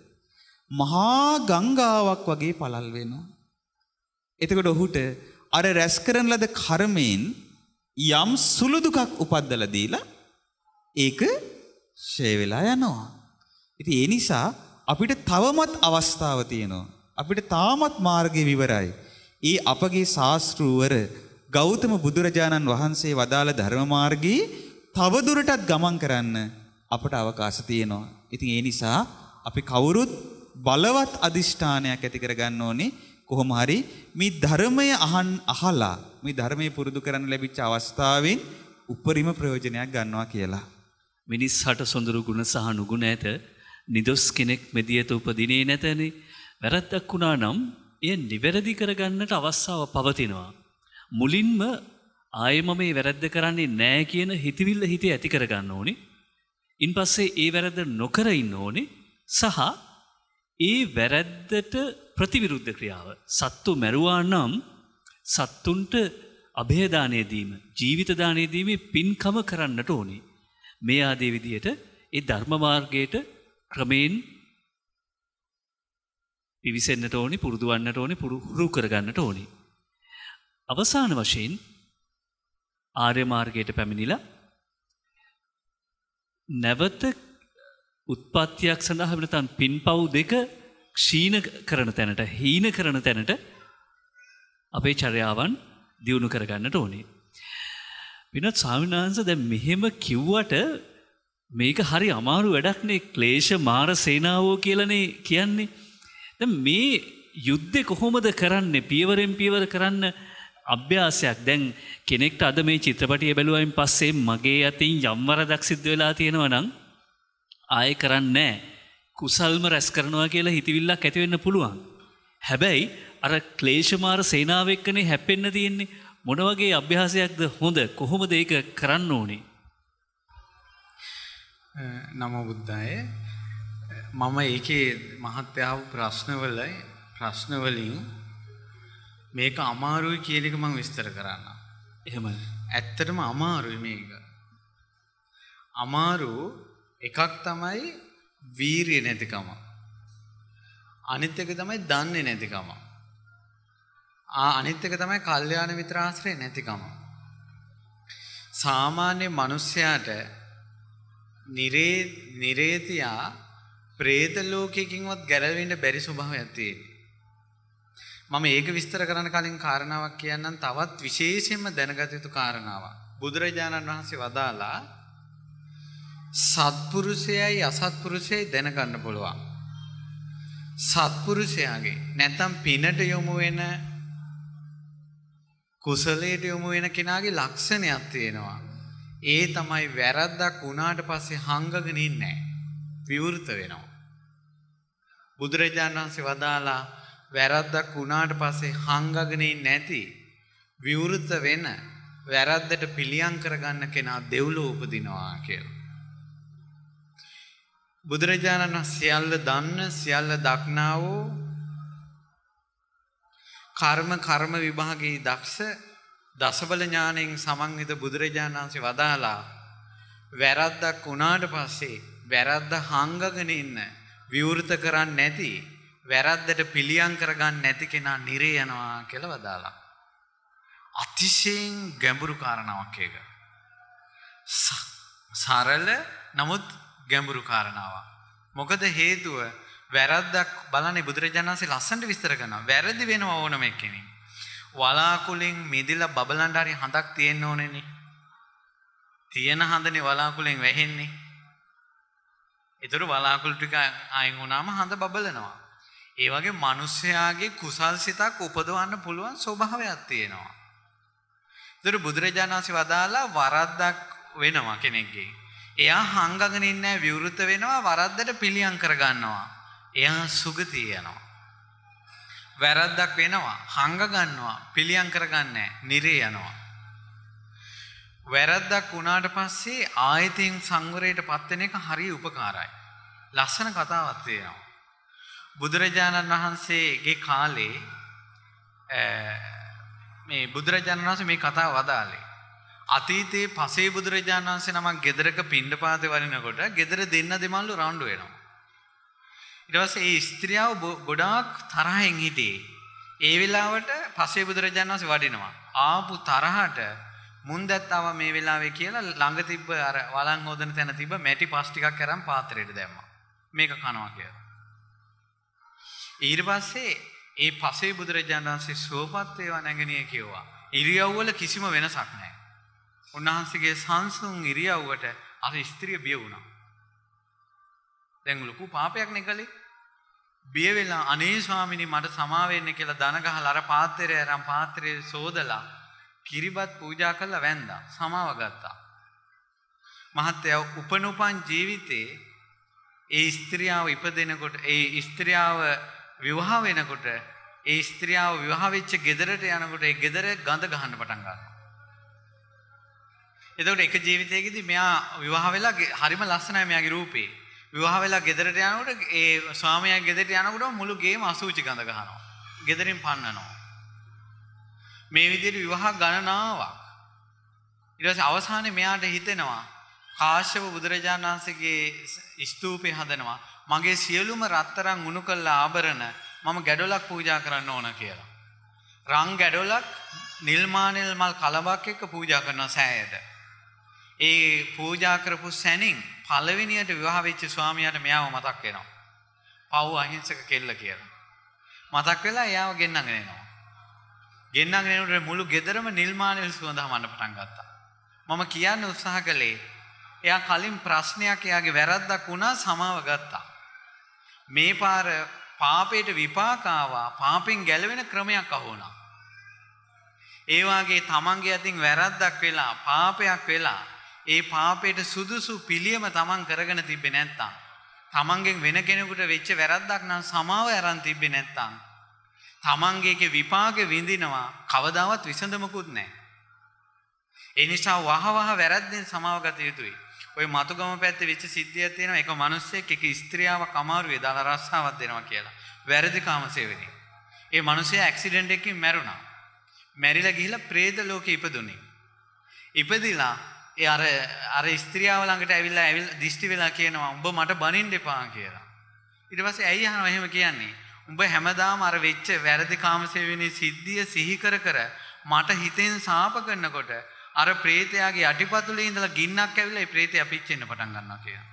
මහා ගංගාවක් වගේ පළල් වෙනවා. එතකොට ඔහුට අර රැස් කරන ලද කර්මයෙන් යම් සුළු දුකක් උපද්දලා දීලා ඒක ෂේ වෙලා යනවා. ඉතින් ඒ නිසා අපිට තවමත් අවස්ථාව තියෙනවා. අපිට තාමත් මාර්ගය විවරයි. ඒ අපගේ ශාස්ත්‍රූවර ගෞතම බුදුරජාණන් වහන්සේ වදාළ ධර්ම මාර්ගයේ තවදුරටත් ගමන් කරන්න අපට අවකාශ තියෙනවා. ඉතින් ඒ නිසා අපි කවුරුත් බලවත් අදිෂ්ඨානයක් ඇති කරගන්න ඕනේ. කොහොම හරි මේ ධර්මය අහන් අහලා මේ ධර්මයේ පුරුදු කරන්න ලැබිච්ච අවස්ථාවෙන් උපරිම ප්‍රයෝජනයක් ගන්නවා කියලා. මිනිස් හට සොඳුරු ගුණ සහ නුගුණ ඇත. නිදොස් කෙනෙක් මෙදියට උපදිනේ නැතනේ. වැරද්දක් වුණා නම් එය නිවැරදි කරගන්නට අවස්ථාව පවතිනවා. මුලින්ම ආයෙම මේ වැරද්ද කරන්නේ නැහැ කියන හිතවිල්ල හිතේ ඇති කරගන්න ඕනේ. ඉන්පස්සේ ඒ වැරද්ද නොකර ඉන්න ඕනේ. සහ ඒ වැරද්දට ප්‍රතිවිරුද්ධ ක්‍රියාව. සත්තු මැරුවා නම් සත්තුන්ට අභය දානය දීම, ජීවිත දානය දීමේ පින්කම කරන්නට ඕනේ. මේ ආදී විදියට ඒ ධර්ම මාර්ගයට ක්‍රමයෙන් පිවිසෙන්නට ඕනේ, පුරුදු වන්නට ඕනේ, පුරුදු කරගන්නට ඕනේ. අවසාන වශයෙන් ආර්ය මාර්ගයට පැමිණිලා නැවත උත්පත්තියක් සඳහා වෙනතන් පින්පව් දෙක ක්ෂීණ කරන තැනට, හීන කරන තැනට අපේ චර්යාවන් දියුණු කරගන්නට ඕනේ. විනත් ස්වාමීන් වහන්සේ දැන් මෙහෙම කිව්වට මේක හරි අමාරු වැඩක් නේ, ක්ලේශ මාර සේනාවෝ කියලානේ කියන්නේ. දැන් මේ යුද්ධේ කොහොමද කරන්නේ? පියවරෙන් පියවර කරන්න අභ්‍යාසයක්. දැන් කෙනෙක්ට අද මේ චිත්‍රපටිය බැලුවයින් පස්සේ මගේ අතින් යම් වරදක් සිද්ධ වෙලා තියෙනවා නම් ආයෙ කරන්නේ නැහැ. කුසල්ම රැස් කරනවා කියලා හිතවිල්ලක් ඇති වෙන්න පුළුවන්. හැබැයි අර ක්ලේශමාර සේනාව එක්කනේ හැප්පෙන්න තියෙන්නේ. මොන වගේ අභ්‍යාසයක්ද හොඳ? කොහොමද ඒක කරන්න ඕනේ? නමෝ බුද්දාය. මම ඒකේ මහත්යාව ප්‍රශ්නවල ප්‍රශ්නවලින් මේක අමාරුයි කියන එක මම විස්තර කරන්න. එහෙමයි. ඇත්තටම අමාරුයි මේක. අමාරු එකක් තමයි වීරිය නැතිකම. අනිත් එක තමයි දන්නේ නැතිකම. ආ අනිත් එක තමයි කල්යාණ මිත්‍ර ආශ්‍රය නැතිකම. සාමාන්‍ය මිනිස්යාට නිරේ නිරේතියා പ്രേත ලෝකයකින්වත් ගැලවෙන්න බැරි ස්වභාවයක් තියෙනවා. මම ඒක විස්තර කරන්න කලින් කාරණාවක් කියන්නම්, තවත් විශේෂයෙන්ම දැනගත යුතු කාරණාවක්. බුදුරජාණන් වහන්සේ වදාලා සත්පුරුෂයයි අසත්පුරුෂයයි දැනගන්න පුළුවන්. සත්පුරුෂයාගේ නැත්නම් පිනට යොමු වෙන, කුසලයට යොමු වෙන කෙනාගේ ලක්ෂණයක් තියෙනවා. ඒ තමයි වැරද්දක් වුණාට පස්සේ හංගගෙන ඉන්නේ නැහැ. විවෘත වෙනවා. බුදුරජාණන් වහන්සේ වදාලා වැරද්දක් වුණාට පස්සේ හංගගෙන ඉන්නේ නැති, විවෘත වෙන, වැරද්දට පිළියම් කරගන්න කෙනා දෙව්ලොව උපදිනවා කියලා. බුදුරජාණන් වහන්සේ සියල්ල දන්න, සියල්ල දක්නා වූ, කර්ම කර්ම විභාගී දක්ෂ දසබල ඥාණයෙන් සමන්විත බුදුරජාණන් වහන්සේ වදාලා වැරද්දක් වුණාට පස්සේ වැරද්ද හංගගෙන ඉන්න, විවෘත කරන්නේ නැති, වැරද්දට පිළියම් කරගන්න නැති කෙනා නිරේ යනවා කියලා වදාලා. අතිශයින් ගැඹුරු කාරණාවක් ඒක. සරල නමුත් ගැඹුරු කාරණාවක්. මොකද හේතුව වැරද්දක් බලන්නේ බුදුරජාණන් වහන්සේ ලස්සනට විස්තර කරනවා. වැරදි වෙනවා ඕනම කෙනෙක්. වලාකුලෙන් මිදිලා බබලන්න හරි හඳක් තියෙන්න ඕනේනේ. තියෙන හඳනේ වලාකුලෙන් වැහෙන්නේ. ඒතර වලාකුළු ටික අයින් වුණාම හඳ බබලනවා. ඒ වගේ මිනිස්යාගේ කුසල් සිතක් උපදවන්න පුළුවන් ස්වභාවයක් තියෙනවා. ඒතර බුදුරජාණන් වහන්සේ වදාලා වරද්දක් වෙනවා කෙනෙක්ගේ. එයා හංගගෙන ඉන්නේ විවෘත වෙනවා, වරද්දට පිළියම් කර ගන්නවා. එයා සුගතිය යනවා. වැරද්දක් වෙනවා, හංග ගන්නවා, පිළියම් කරගන්නේ නිරේ යනවා. වැරද්දක් වුණාට පස්සේ ආයතෙන් සංවරයට පත් වෙන එක හරිය උපකාරයි. ලස්සන කතාවක් තියෙනවා. බුදුරජාණන් වහන්සේගේ කාලේ මේ බුදුරජාණන් වහන්සේ මේ කතාව වදාළේ. අතීතයේ පසේ බුදුරජාණන් වහන්සේ නමක් ගෙදරක පිණ්ඩපාතේ වරිනකොට ගෙදර දෙන්න දෙමළු රණ්ඩු වෙනවා. ඊට පස්සේ ඒ ස්ත්‍රියව ගොඩාක් තරහෙන් හිටියේ. ඒ වෙලාවට පසේ බුදුරජාණන් වහන්සේ වඩිනවා. ආපු තරහට මුන්දැත්තාව මේ වෙලාවේ කියලා ළඟ තිබ්බ අර වළං හොදන තැන තිබ්බ මැටි පස් ටිකක් අරන් පාත්‍රයට දැම්මා. මේක කනවා කියලා. ඊට පස්සේ ඒ පසේ බුදුරජාණන් වහන්සේ සුවපත් වේවා නැගණිය කිව්වා. ඉරියව් වල කිසිම වෙනසක් නැහැ. උන්වහන්සේගේ සංසුන් ඉරියව්වට අර ස්ත්‍රිය බිය වුණා. දැන් ලොකු පාපයක් නේ කළේ. බිය වෙලා අනේ ස්වාමිනී මට සමා වෙන්න කියලා දන ගහලා අර පාත්‍රය අරන් පාත්‍රයේ සෝදලා කිරිබත් පූජා කරලා වැන්දා. සමාව ගත්තා. මහත්තයා උපනුපන් ජීවිතේ ඒ ස්ත්‍රියව ඉපදෙනකොට, ඒ ස්ත්‍රියව විවාහ වෙනකොට, ඒ ස්ත්‍රියව විවාහ වෙච්ච ගෙදරට යනකොට ඒ ගෙදර ගඳ ගහන්න පටන් ගන්නවා. එතකොට එක ජීවිතයකදී මෙයා විවාහ වෙලා හරිම ලස්සනයි මෙයාගේ රූපේ. විවාහ වෙලා ගෙදරට යනකොට ඒ ස්වාමියා ගෙදරට යනකොට මුළු ගේම අසුචි ගඳ ගහනවා. ගෙදරින් පන්නනවා. මේ විදිහට විවාහ ගණනාවක්. ඊට පස්සේ අවසානයේ මෙයාට හිතෙනවා කාශ්‍යප බුදුරජාණන් වහන්සේගේ ස්තූපේ හදනවා. මගේ සියලුම රත්තරන් උණු කළ ආභරණ මම ගැඩොලක් පූජා කරන්න ඕන කියලා. රන් ගැඩොලක් නිල් මානෙල් මල් කලබක් එක්ක පූජා කරනවා සෑයට. ඒ පූජා කරපු සැනින් පළවෙනියට විවාහ වෙච්ච ස්වාමියාට මෙයාව මතක් වෙනවා. පව් අහිංසක කෙල්ල කියලා. මතක් වෙලා එයාව ගෙන්නගෙන එනවා. ගෙන්නගෙන එනකොට මුළු ගෙදරම නිල් මානෙල් සුවඳ හමන්න පටන් ගත්තා. මම කියන්න උත්සාහ කළේ එයා කලින් ප්‍රශ්නයක් එයාගේ වැරද්දක් වුණා සමාව ගත්තා. මේ පාර පාපයට විපාක ආවා. පාපෙන් ගැලවෙන ක්‍රමයක් අහුණා. ඒ වාගේ තමන්ගේ අතින් වැරද්දක් වෙලා පාපයක් වෙලා ඒ පාපයට සුදුසු පිළියම තමන් කරගෙන තිබ්බේ නැත්තම් තමන්ගෙන් වෙන කෙනෙකුට වෙච්ච වැරද්දක් නම් සමාව අරන් තිබ්බේ නැත්තම් තමන්ගේක විපාක විඳිනවා කවදාවත් විසඳමකුත් නැහැ. ඒ නිසා වහ වහ වැරද්දෙන් සමාව ගත යුතුයි. ඔය මතුගම පැත්තේ වෙච්ච සිද්ධියක් තියෙනවා. එක මිනිස්සෙක් එක ස්ත්‍රියාවක් අමාරුවේ දාලා රස්සාවක් දෙනවා කියලා. වැරදි කාමසේවණේ. ඒ මිනිසයා ඇක්සිඩන්ට් එකකින් මැරුණා. මැරිලා ගිහිල්ලා പ്രേත ලෝකෙ ඉපදුනේ. ඉපදිලා ඒ අර අර ස්ත්‍රියාව ළඟට ඇවිල්ලා ඇවිල්ලා දිෂ්ටි වෙලා කියනවා උඹ මට බනින්න එපා කියලා. ඊට පස්සේ ඇයි අහනවා එහෙම කියන්නේ? උඹ හැමදාම අර වෙච්ච වැරදි කාමසේවණේ සිද්ධිය සිහි කර කර මට හිතෙන් සාප කරනකොට අර പ്രേතයාගේ යටිපතුලේ ඉඳලා ගින්නක් ඇවිල්ලා ඒ പ്രേතයා පිච්චෙන්න පටන් ගන්නවා කියලා.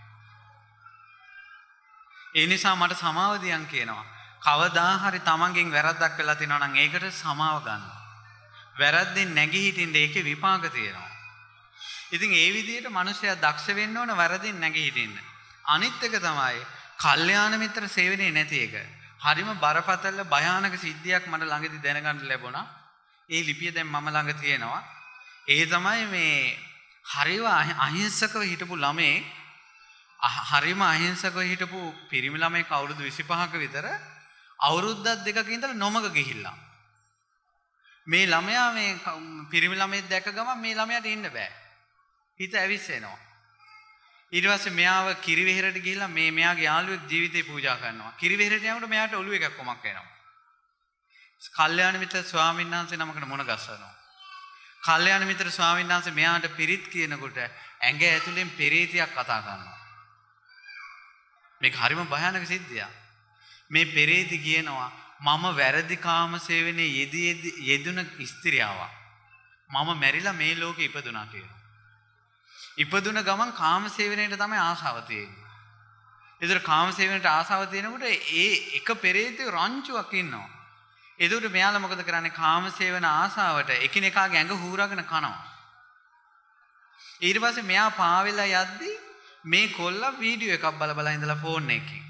ඒ නිසා මට සමාව දියන් කියනවා. කවදා හරි තමන්ගෙන් වැරද්දක් වෙලා තිනවා නම් ඒකට සමාව ගන්න. වැරද්දෙන් නැගී හිටින්න ඒකේ විපාක තියෙනවා. ඉතින් ඒ විදිහට මිනිස්සයා දක්ෂ වෙන්න ඕන වැරදින් නැගී හිටින්න. අනිත් එක තමයි කල්යාණ මිත්‍ර සේවනයේ නැති එක. හරිම බරපතල භයානක සිද්ධියක් මට ළඟදී දැනගන්න ලැබුණා. ඒ ලිපිය දැන් මම ළඟ තියෙනවා. ඒ තමයි මේ හරිම අහිංසකව හිටපු ළමේ හරිම අහිංසකව හිටපු පිරිමි ළමෙක් අවුරුදු විසිපහක විතර අවුරුද්දක් දෙකක ඉඳලා නොමග ගිහිල්ලා. මේ ළමයා මේ පිරිමි ළමෙක් දැක ගමන් මේ ළමයාට ඉන්න බෑ. හිත ඇවිස්සෙනවා. ඊට පස්සේ මෙයාව කිරිවෙහෙරට ගිහිල්ලා මේ මෙයාගේ යාළුවෙක් ජීවිතේ පූජා කරනවා. කිරිවෙහෙරට යනකොට මෙයාට ඔළුව එකක් කොමක් වෙනවා. කල්යාණ මිත්‍ර ස්වාමීන් වහන්සේ නමකට මොන ගස්සනවා. කල්යාණ මිත්‍ර ස්වාමීන් වහන්සේ මෙයාට පිරිත් කියනකොට ඇඟ ඇතුලෙන් පෙරේතයක් කතා කරනවා. මේක හරිම භයානක සිද්ධියක්. මේ පෙරේති කියනවා මම වැරදි කාම සේවනයේ යෙදී යෙදුන ස්ත්‍රියාවක්. මම මැරිලා මේ ලෝකෙ ඉපදුනා කියලා. ඉපදුන ගමන් කාම සේවනයේට තමයි ආසාව තියෙන්නේ. ඒතර කාම සේවනයේට ආසාව තියෙනකොට ඒ එක පෙරේතෙ රංචුවක් ඉන්නවා. එතකොට මෙයාලා මොකද කරන්නේ? කාම සේවන ආසාවට එකිනෙකාගේ ඇඟ හූරගෙන කනවා. ඊට පස්සේ මෙයා පාවෙලා යද්දි මේ කොල්ලා වීඩියෝ එකක් බල බල ඉඳලා ෆෝන් එකකින්.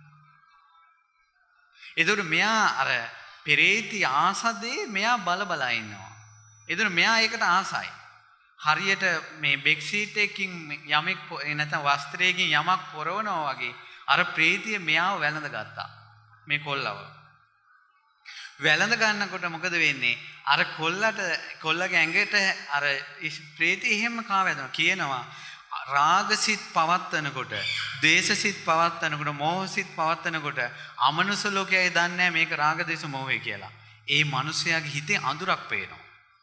එතකොට මෙයා අර පෙරේති ආසදේ මෙයා බල බල ඉන්නවා. එතකොට මෙයා ඒකට ආසයි. හරියට මේ බෙක්ෂීට් එකකින් යමෙක් නැත්නම් වස්ත්‍රයකින් යමක් පොරවනවා වගේ අර ප්‍රේතිය මෙයාව වැළඳ ගත්තා. මේ කොල්ලව. වැළඳ ගන්නකොට මොකද වෙන්නේ? අර කොල්ලට කොල්ලගේ ඇඟට අර ප්‍රේතිය එහෙම කාවැදෙනවා. කියනවා රාගසිත පවත්තනකොට, දේශසිත පවත්තනකොට, මෝහසිත පවත්තනකොට අමනුෂ්‍ය ලෝකයේ දන්නේ නැහැ මේක රාග දේශ මෝහය කියලා. ඒ මිනිස්යාගේ හිතේ අඳුරක් පේනවා.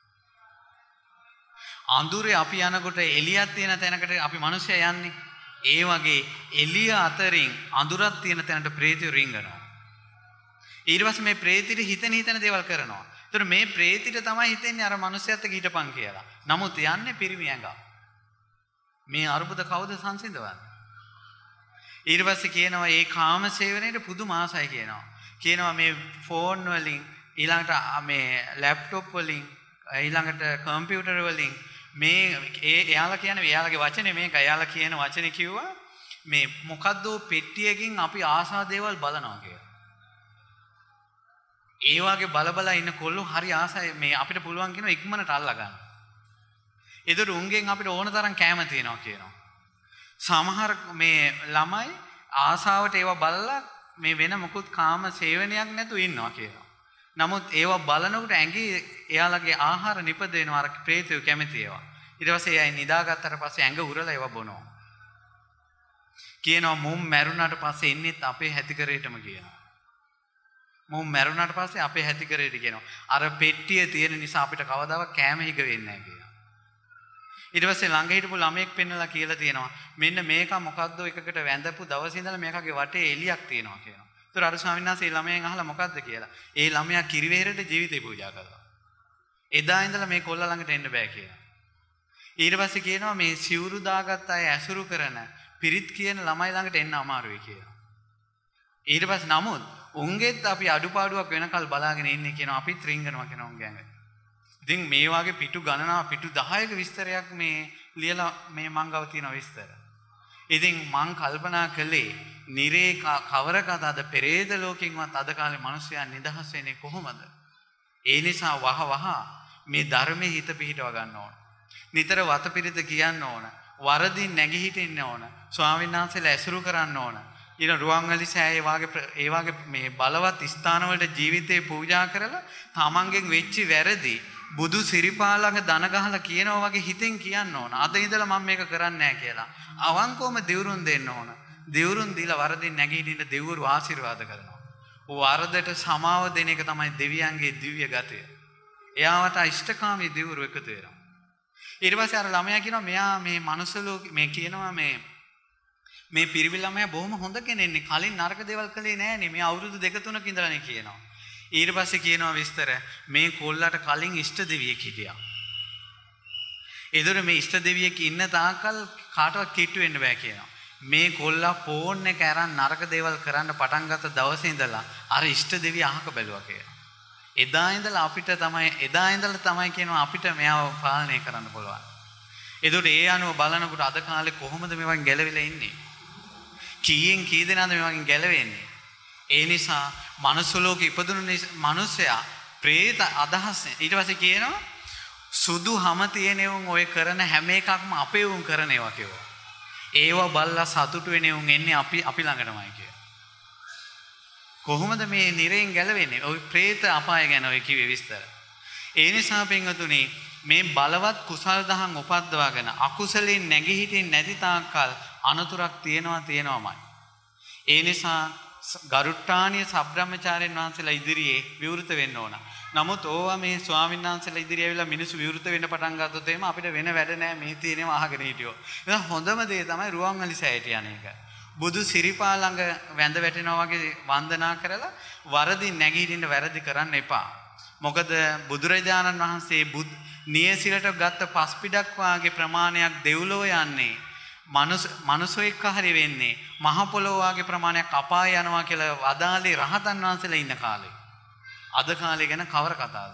අඳුරේ අපි යනකොට එළියක් තියෙන තැනකට අපි මිනිස්සයා යන්නේ. ඒ වගේ එළිය අතරින් අඳුරක් තියෙන තැනට ප්‍රේතය රිංගනවා. ඊට පස්සේ මේ ප්‍රේතිට හිතෙන හිතන දේවල් කරනවා. ඒතර මේ ප්‍රේතිට තමයි හිතෙන්නේ අර මිනිස්සයාත් එක්ක හිටපන් කියලා. නමුත් යන්නේ පිරිමි ඇඟ. මේ අරුබුද කවුද සංසිඳවන්නේ? ඊට පස්සේ කියනවා මේ කාම සේවනයේට පුදුම ආසයි කියනවා. කියනවා මේ ෆෝන් වලින් ඊළඟට මේ ලැප්ටොප් වලින් ඊළඟට කම්පියුටර් වලින් මේ ඒ එයාලා කියන්නේ එයාලගේ වචනේ මේක එයාලා කියන වචනේ කිව්වා මේ මොකද්ද පෙට්ටියකින් අපි ආසා දේවල් බලනවා කියලා. ඒ වගේ බල බල ඉන්න කොල්ලෝ හරි ආසයි මේ අපිට පුළුවන් කියනවා ඉක්මනට අල්ලා ගන්න. ඒතර උන්ගෙන් අපිට ඕන තරම් කැම තියෙනවා කියනවා. සමහර මේ ළමයි ආසාවට ඒවා බලලා මේ වෙන මොකුත් කාම සේවනයක් නැතුව ඉන්නවා කියනවා. නමුත් ඒවා බලනකොට ඇඟේ එයාලගේ ආහාර නිපදවෙනවා අර ප්‍රේතය කැමති ඒවා. ඊට පස්සේ එයා නිදාගත්තට පස්සේ ඇඟ උරලා ඒවා බොනවා. කියනවා මුම් මැරුණාට පස්සේ ඉන්නෙත් අපේ හැතිකරේටම කියනවා. මොම් මැරුණාට පස්සේ අපේ හැටි කරේට කියනවා. අර පෙට්ටිය තියෙන නිසා අපිට කවදාවත් කෑම හිග වෙන්නේ නැහැ කියලා. ඊට පස්සේ ළඟ හිටපු ළමයෙක් පෙන්නලා කියලා තියෙනවා මෙන්න මේක මොකද්ද එකකට වැඳපු දවසේ ඉඳලා මේකගේ වටේ එලියක් තියෙනවා කියනවා. ඒතර අර ස්වාමීන් වහන්සේ ළමයෙන් අහලා මොකද්ද කියලා. ඒ ළමයා කිරිවෙහෙරට ජීවිතේ පූජා කළා. එදා ඉඳලා මේ කොල්ලා ළඟට එන්න බෑ කියලා. ඊට පස්සේ කියනවා මේ සිවුරු දාගත් අය ඇසුරු කරන පිරිත් කියන ළමයි ළඟට එන්න අමාරුයි කියලා. ඊට පස්සේ නමුත් උන්ගෙත් අපි අඩුපාඩුවක් වෙනකල් බලාගෙන ඉන්නේ කියනවා අපිත් රින්ගනවා කියනවා උන් ගැන. ඉතින් මේ වගේ පිටු ගණනාව පිටු දහයක විස්තරයක් මේ ලියලා මේ මං ගාව තියෙන විස්තර. ඉතින් මං කල්පනා කළේ නිරේ කවර කතාවද පෙරේත ලෝකෙන්වත් අද කාලේ මිනිස්සුන් නිදහස් වෙන්නේ කොහොමද? ඒ නිසා වහ වහ මේ ධර්මයේ හිත පිහිටව ගන්න ඕන. නිතර වතපිරිත කියන්න ඕන. වරදින් නැගී හිටින්න ඕන. ස්වාමීන් වහන්සේලා ඇසුරු කරන්න ඕන. ඊට රුවන්වැලි සෑයේ වාගේ ඒ වාගේ මේ බලවත් ස්ථානවලට ජීවිතේ පූජා කරලා තමන්ගෙන් වෙච්ච වැරදි බුදු සිරිපාලක දන ගහලා කියනවා වගේ හිතෙන් කියන්න ඕන. අද ඉඳලා මම මේක කරන්නේ නැහැ කියලා. අවංකවම දෙවුරුන් දෙන්න ඕන. දෙවුරුන් දීලා වරදින් නැගී හිටින්න දෙවුරු ආශිර්වාද කරනවා. වරදට සමාව දෙන එක තමයි දෙවියන්ගේ දිව්‍ය ගතය. එයාට ඉෂ්ඨකාමී දෙවුරු එකතු වෙනවා. ඊට පස්සේ අර ළමයා කියනවා මෙයා මේ මනුස්ස ලෝකේ මේ කියනවා මේ මේ පිරිමි ළමයා බොහොම හොඳ කෙනෙක්නේ. කලින් නරක දේවල් කළේ නෑනේ. මේ අවුරුදු දෙක තුනක ඉඳලානේ කියනවා. ඊට පස්සේ කියනවා විස්තර මේ කොල්ලට කලින් ඉෂ්ට දෙවියෙක් හිටියා. ඒතර මේ ඉෂ්ට දෙවියෙක් ඉන්න තාක්කල් කාටවත් කිට්ටු වෙන්න බෑ කියනවා. මේ කොල්ලා ෆෝන් එක අරන් නරක දේවල් කරන්න පටන් ගත්ත දවසේ ඉඳලා අර ඉෂ්ට දෙවිය අහක බැලුවා කියලා. එදා ඉඳලා අපිට තමයි එදා ඉඳලා තමයි කියනවා අපිට මෙයාව පාලනය කරන්න පුළුවන්. ඒකට ඒ අනුව බලනකොට අද කාලේ කොහොමද මේවන් ගැලවිලා ඉන්නේ? කීයෙන් කී දෙනාද මේවන් ගැලවෙන්නේ? ඒ නිසා මනුස්ස ලෝකෙ ඉපදුණු මිනිසයා പ്രേත අදහස් ඊට පස්සේ කියනවා සුදු හැම තියෙන උන් ඔය කරන හැම එකක්ම අපේ උන් කරන ඒවා කියනවා. ඒවා බල්ලා සතුටු වෙන උන් එන්නේ අපි අපි ළඟටමයි කියලා. කොහොමද මේ නිරයෙන් ගැලවෙන්නේ? ওই പ്രേත අපාය ගැන ඔය කිව්වේ විස්තර. ඒ නිසා පින්වතුනි මේ බලවත් කුසල් දහම් උපද්දවාගෙන අකුසලෙන් නැගී හිටින් නැති තාක්කල් අනතුරක් තියෙනවා තියෙනවාමයි. ඒ නිසා ගරුට්ටානීය සබ්‍රාහ්මචාර්යන් වහන්සේලා ඉදිරියේ විවෘත වෙන්න ඕන. නමුත් ඕවා මේ ස්වාමීන් වහන්සේලා ඉදිරියේ ඇවිල්ලා මිනිස්සු විවෘත වෙන්න පටන් ගත්තොත් එහෙම අපිට වෙන වැඩ නැහැ මේ තියෙනව අහගෙන හිටියෝ. එහෙනම් හොඳම දේ තමයි රුවන්වැලි සෑයට යන එක. බුදු සිරිපා ළඟ වැඳ වැටෙනවා වගේ වන්දනා කරලා වරදින් නැගී හිටින්න වැරදි කරන්න එපා. මොකද බුදුරජාණන් වහන්සේ බුද් නියසිලට ගත්ත පස්පිඩක් වාගේ ප්‍රමාණයක් දෙව්ලොව යන්නේ මනුස්ස මනුස්සෙක් හරි වෙන්නේ මහ පොළොව වාගේ ප්‍රමාණයක් අපාය යනවා කියලා වදාළේ රහතන් වහන්සේලා ඉන්න කාලේ. අද කාලේ ගැන කවර කතාවද?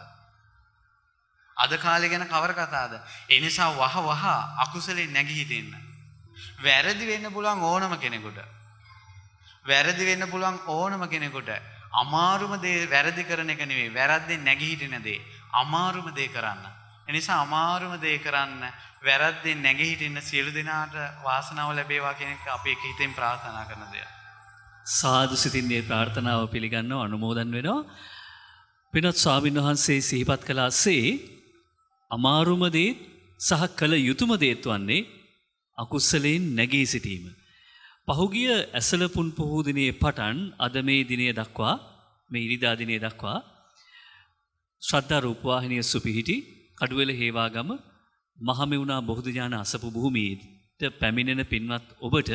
අද කාලේ ගැන කවර කතාවද? ඒ නිසා වහ වහ අකුසලෙන් නැගී හිටින්න. වැරදි වෙන්න පුළුවන් ඕනම කෙනෙකුට. වැරදි වෙන්න පුළුවන් ඕනම කෙනෙකුට. අමාරුම දේ වැරදි කරන එක නෙවෙයි. වැරද්දෙන් නැගී හිටින දේ. අමාරුම දේ කරන්න. ඒ නිසා අමාරුම දේ කරන්න වැරද්දෙන් නැගී හිටින්න සියලු දෙනාට වාසනාව ලැබේවා කියන එක අපි එක හිතෙන් ප්‍රාර්ථනා කරන දෙයක්. සාදු සිතින් මේ ප්‍රාර්ථනාව පිළිගන්නව අනුමෝදන් වෙනවා. පින්වත් ස්වාමීන් වහන්සේ සිහිපත් කළාසේ අමාරුම දේ සහ කළ යුතුයම දේත් වන්නේ අකුසලයෙන් නැගී සිටීම. පහුගිය ඇසලපුන් පොහෝ දිනේ පටන් අද මේ දිනය දක්වා මේ ඉරිදා දිනය දක්වා ශ්‍රද්ධා රූපවාහිනිය සුපිහිටි කඩුවෙල හේවාගම මහමෙවුනා බොහෝද ඥාන අසපු භූමියට පැමිණෙන පින්වත් ඔබට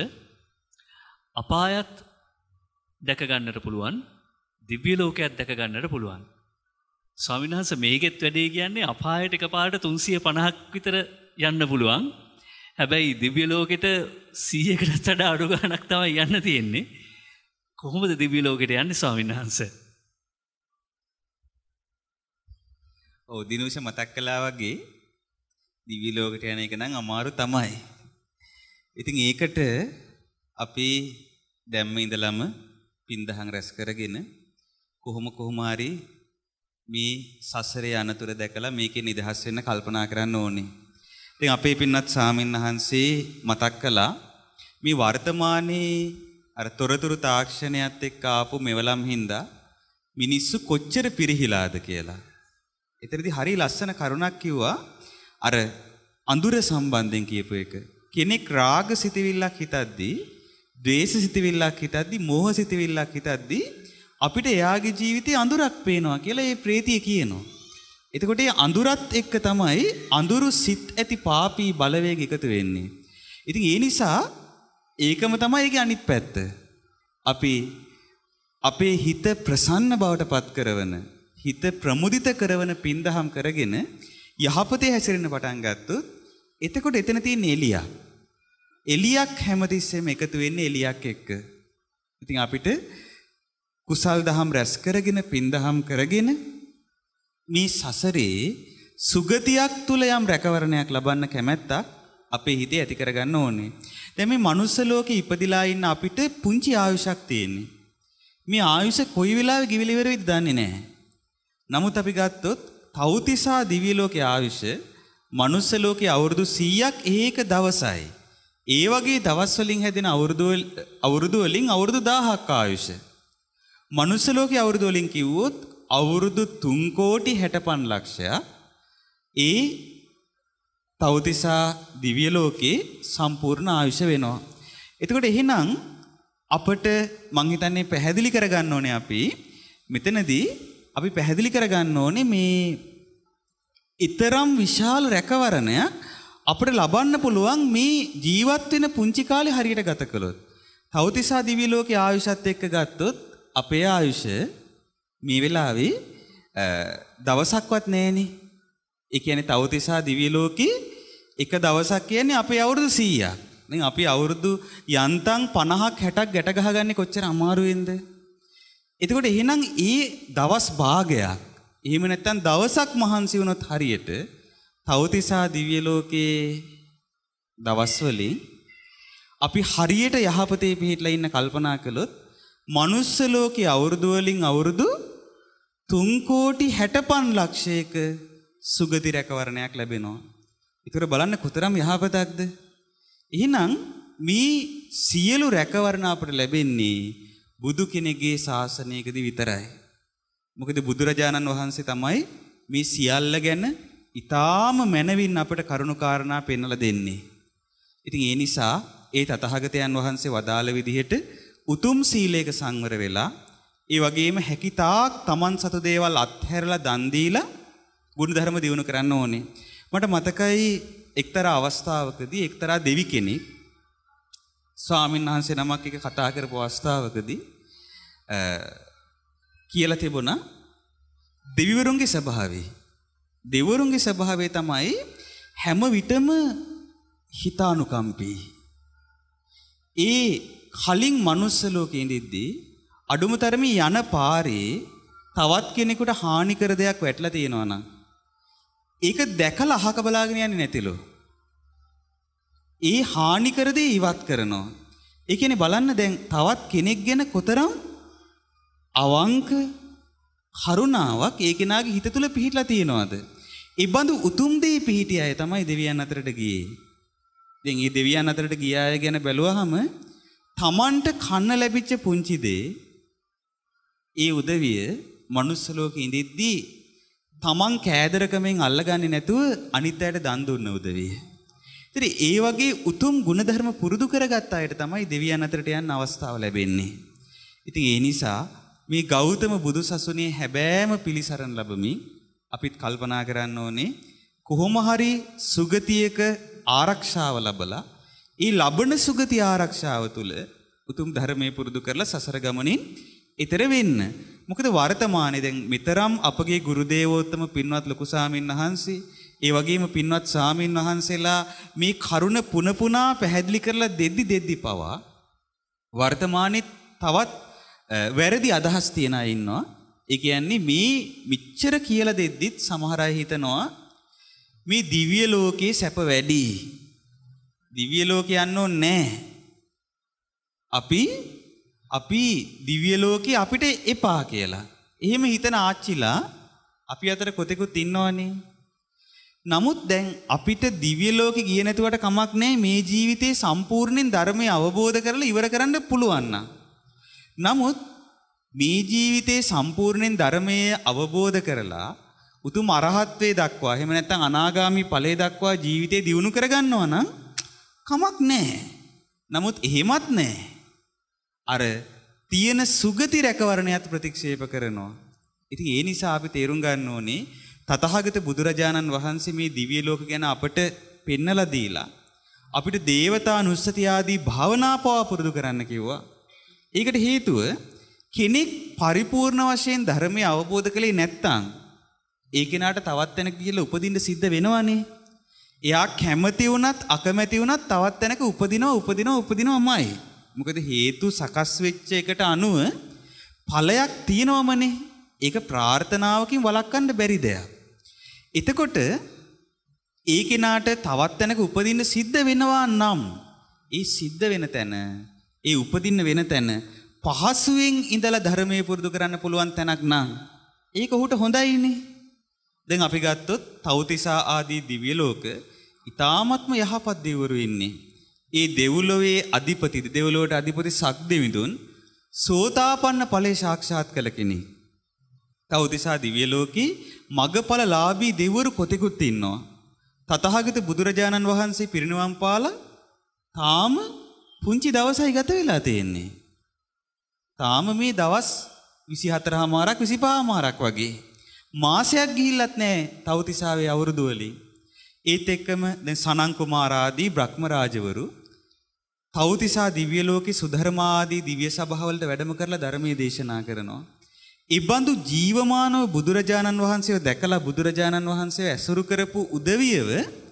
අපායත් දැක ගන්නට පුළුවන් දිව්‍ය ලෝකයක් දැක ගන්නට පුළුවන්. ස්වාමීන් වහන්සේ මේකෙත් වැඩේ කියන්නේ අපායට එකපාරට තුන්සිය පනහක් විතර යන්න පුළුවන්. හැබැයි දිව්‍ය ලෝකෙට සීයකටත් වඩා අඩු ගණනක් තමයි යන්න තියෙන්නේ. කොහොමද දිව්‍ය ලෝකෙට යන්නේ ස්වාමීන් වහන්සේ? ඔව් දිනුෂ මතක් කළා වගේ දිව්‍ය ලෝකෙට යන එක නම් අමාරු තමයි. ඉතින් ඒකට අපි දැම්ම ඉඳලම පින්දහම් රැස් කරගෙන කොහොම කොහොම හරි මේ සසරේ අනතුර දැකලා මේකේ නිදහස් වෙන්න කල්පනා කරන්න ඕනේ. ඉතින් අපේ පින්වත් ස්වාමීන් වහන්සේ මතක් කළා මේ වර්තමානයේ අර තොරතුරු තාක්ෂණයත් එක්ක ආපු මෙවලම් හින්දා මිනිස්සු කොච්චර පිරිහිලාද කියලා. එතනදී හරි ලස්සන කරුණක් කිව්වා අර අඳුර සම්බන්ධයෙන් කියපු එක. කෙනෙක් රාග සිතවිල්ලක් හිතද්දී, ද්වේෂ සිතවිල්ලක් හිතද්දී, මෝහ සිතවිල්ලක් හිතද්දී අපිට එයාගේ ජීවිතේ අඳුරක් පේනවා කියලා ඒ ප්‍රේතිය කියනවා. එතකොට මේ අඳුරත් එක්ක තමයි අඳුරු සිත් ඇති පාපී බලවේග එකතු වෙන්නේ. ඉතින් ඒ නිසා ඒකම තමයි ඒකේ අනිත් පැත්ත. අපි අපේ හිත ප්‍රසන්න බවට පත් කරවන, හිත ප්‍රමුදිත කරවන පින්දහම් කරගෙන යහපතේ හැසිරෙන්න පටන් ගත්තොත් එතකොට එතන තියෙන එලියක්. එලියක් හැමතිස්සෙම එකතු වෙන්නේ එලියක් එක්ක. ඉතින් අපිට කුසල් දහම් රැස් කරගෙන පින්දහම් කරගෙන මේ සසරේ සුගතියක් තුල යම් රැකවරණයක් ලබන්න කැමැත්තක් අපේ හිතේ ඇති කරගන්න ඕනේ. දැන් මේ මනුස්ස ලෝකේ ඉපදිලා ඉන්න අපිට පුංචි ආයුෂක් තියෙන්නේ. මේ ආයුෂ කොයි වෙලාවෙ ගිවිල ඉවර වෙයිද දන්නේ නැහැ. නමුත් අපි ගත්තොත් තව්තිසා දිව්‍ය ලෝකයේ ආයුෂ මනුස්ස ලෝකයේ අවුරුදු සීයක් ඒක දවසයි. ඒ වගේ දවස් වලින් හැදෙන අවුරුදු අවුරුදු වලින් අවුරුදු දහයක් ආයුෂ. මනුස්ස ලෝකයේ අවුරුදු වලින් කිව්වොත් අවුරුදු තුන් කෝටි හැට පන්දහක් ලක්ෂයක් ඒ තව්තිසා දිව්‍ය ලෝකේ සම්පූර්ණ ආයුෂ වෙනවා. එතකොට එහෙනම් අපට මං හිතන්නේ පැහැදිලි කරගන්න ඕනේ අපි මෙතනදී අපි පැහැදිලි කරගන්න ඕනේ මේ ඊතරම් විශාල රැකවරණයක් අපිට ලබන්න පුළුවන් මේ ජීවත් වෙන පුංචි කාලේ හරියට ගත කළොත්. තව්තිසා දිව්‍ය ලෝකයේ ආයුෂත් එක්ක ගත්තොත් අපේ ආයුෂ මේ වෙලාවේ දවසක්වත් නැහෙනේ. ඒ කියන්නේ තව්තිසා දිව්‍ය ලෝකේ එක දවසක් කියන්නේ අපේ අවුරුදු සීයක්. දැන් අපි අවුරුදු යන්තම් පනහක් හැටක් ගැට ගහගන්නේ කොච්චර අමාරුවෙන්ද? එතකොට එහෙනම් ඒ දවස් භාගයක් එහෙම නැත්නම් දවසක් මහන්සි වුණොත් හරියට තව්තිසා දිව්‍ය ලෝකේ දවස් වලින් අපි හරියට යහපතේ පිහිටලා ඉන්න කල්පනා කළොත් මනුස්ස ලෝකේ අවුරුදු වලින් අවුරුදු තුන් කෝටි හැට පන්දහක් ලක්ෂයක සුගති රැකවරණයක් ලැබෙනවා. ඒතර බලන්න කොතරම් යහපතක්ද? එහෙනම් මේ සියලු රැකවරණ අපට ලැබෙන්නේ බුදු කෙනෙක්ගේ ශාසනයකදී විතරයි. මොකද බුදුරජාණන් වහන්සේ තමයි මේ සියල්ල ගැන ඊටාම මැනවින් අපට කරුණු කාරණා පෙන්වලා දෙන්නේ. ඉතින් ඒ නිසා ඒ තථාගතයන් වහන්සේ වදාළ විදිහට උතුම් සීලයක සංවර වෙලා ඒ වගේම හැකිතාක් Taman සතු දේවල් අත්හැරලා දන් දීලා ගුණධර්ම දියුණු කරන්න ඕනේ. මට මතකයි එක්තරා අවස්ථාවකදී එක්තරා දෙවි කෙනෙක් ස්වාමීන් වහන්සේ නමක් එක කතා කරපු අවස්ථාවකදී කියලා තිබුණා දෙවිවරුන්ගේ ස්වභාවය. දෙවිවරුන්ගේ ස්වභාවය තමයි හැම විටම හිතානුකම්පී. ඒ කලින් මනුස්ස ලෝකේ ඉඳිද්දී අඩුම තරමේ යන පාරේ තවත් කෙනෙකුට හානි කර දෙයක් වැටලා තියෙනවා නම් ඒක දැකලා අහක බලාගෙන යන්නේ නැතිලු. ඒ හානි කර දේ ඉවත් කරනවා. ඒ කියන්නේ බලන්න දැන් තවත් කෙනෙක් ගැන කොතරම් අවංක කරුණාවක් ඒ කෙනාගේ හිත තුළ පිහිටලා තියෙනවද? ඒ බඳු උතුම් දේ පිහිටිය අය තමයි දෙවියන් අතරට ගියේ. දැන් මේ දෙවියන් අතරට ගිය අය ගැන බැලුවහම Tamanට කන්න ලැබිච්ච පුංචි දේ ඒ උදවිය මනුස්ස ලෝකේ ඉඳිද්දී Taman කෑදරකමෙන් අල්ලගන්නේ නැතුව අනිත් අයට දන් දුන්න උදවිය. ඉතින් ඒ වගේ උතුම් ගුණධර්ම පුරුදු කරගත්ත අයට තමයි දෙවියන් අතරට යන්න අවස්ථාව ලැබෙන්නේ. ඉතින් ඒ නිසා මේ ගෞතම බුදුසසුනේ හැබෑම පිළිසරණ ලැබමින් අපිත් කල්පනා කරන්න ඕනේ කොහොම හරි සුගතියක ආරක්ෂාව ලැබලා ඒ ලබන සුගති ආරක්ෂාව තුළ උතුම් ධර්මයේ පුරුදු කරලා සසර ගමනින් ඊතර වෙන්න. මොකද වර්තමානයේ දැන් මෙතරම් අපගේ ගුරු දේවෝත්තම පින්වත් ලොකු සාමින් වහන්සේ ඒ වගේම පින්වත් සාමින් වහන්සේලා මේ කරුණ පුන පුනා පැහැදිලි කරලා දෙද්දි දෙද්දි පවා වර්තමානයේ තවත් වැරදි අදහස් තියන අය ඉන්නවා. ඒ කියන්නේ මේ මෙච්චර කියලා දෙද්දිත් සමහර අය හිතනවා මේ දිව්‍ය ලෝකේ සැප වැඩි. දිව්‍ය ලෝකේ යන්න ඕනේ නැහැ. අපි අපි දිව්‍ය ලෝකේ අපිට එපා කියලා. එහෙම හිතන ආච්චිලා අපි අතර කොතෙකුත් ඉන්නවනේ. නමුත් දැන් අපිට දිව්‍ය ලෝකේ ගියේ නැතුවට කමක් නැහැ මේ ජීවිතේ සම්පූර්ණයෙන් ධර්මය අවබෝධ කරලා ඉවර කරන්න පුළුවන් නම්. නමුත් මේ ජීවිතේ සම්පූර්ණයෙන් ධර්මය අවබෝධ කරලා උතුම් අරහත්ත්වයේ දක්වා එහෙම නැත්නම් අනාගාමී ඵලයේ දක්වා ජීවිතේ දියුණු කරගන්නවා නම් කමක් නැහැ. නමුත් එහෙමත් නැහැ. අර තියෙන සුගති රැකවරණයත් ප්‍රතික්ෂේප කරනවා. ඉතින් ඒ නිසා අපි තේරුම් ගන්න ඕනේ තථාගත බුදුරජාණන් වහන්සේ මේ දිව්‍ය ලෝක ගැන අපට පෙන්නලා දීලා අපිට දේවතානුස්සතිය ආදී භාවනා පවා පුරුදු කරන්න කිව්වා. ඒකට හේතුව කෙනෙක් පරිපූර්ණ වශයෙන් ධර්මය අවබෝධ කළේ නැත්නම් ඒ කෙනාට තවත් තැනක ගිහලා උපදින්න සිද්ධ වෙනවනේ. එයා කැමති වුණත් අකමැති වුණත් තවත් තැනක උපදිනවා උපදිනවා උපදිනවමයි. මොකද හේතු සකස් වෙච්ච එකට අනුව ඵලයක් තියෙනවමනේ. ඒක ප්‍රාර්ථනාවකින් වළක්වන්න බැරි දෙයක්. එතකොට ඒ කෙනාට තවත් තැනක උපදින්න සිද්ධ වෙනවා නම් ඒ සිද්ධ වෙන තැන ඒ උපදින්න වෙන තැන පහසුවෙන් ඉඳලා ධර්මයේ පුරුදු කරන්න පුළුවන් තැනක් නම් ඒක ඔහුට හොඳයිනේ. දැන් අපි ගත්තොත් තව්තිසා ආදී දිව්‍ය ලෝක ඊ타ත්ම යහපත් දෙවිවරු ඉන්නේ. ඒ දෙව්ලොවේ අධිපති දෙව්ලොවට අධිපති සක්දෙවිඳුන් සෝතාපන්න ඵලේ සාක්ෂාත් කළ කෙනෙක්. තව්තිසා දිව්‍ය ලෝකේ මගඵලලාභී දෙවිවරු කොතෙකුත් ඉන්නවා. තථාගත බුදුරජාණන් වහන්සේ පිරිනිවන් පාලා තාම පුංචි දවසයි ගත වෙලා තියෙන්නේ. තාම මේ දවස් විසිහතරමාරක් විසිපහමාරක් වගේ මාසයක් ගිහිල්ලත් නැහැ තව්තිසාවේ අවුරුදු වලින්. ඒත් එක්කම දැන් සනන් කුමාරාදී බ්‍රහ්ම රාජවරු තව්තිසා දිව්‍ය ලෝකේ සුධර්මා ආදී දිව්‍ය සභාවලට වැඩම කරලා ධර්මයේ දේශනා කරනවා. ඉබඳු ජීවමානව බුදුරජාණන් වහන්සේව දැකලා බුදුරජාණන් වහන්සේව ඇසුරු කරපු උදවියව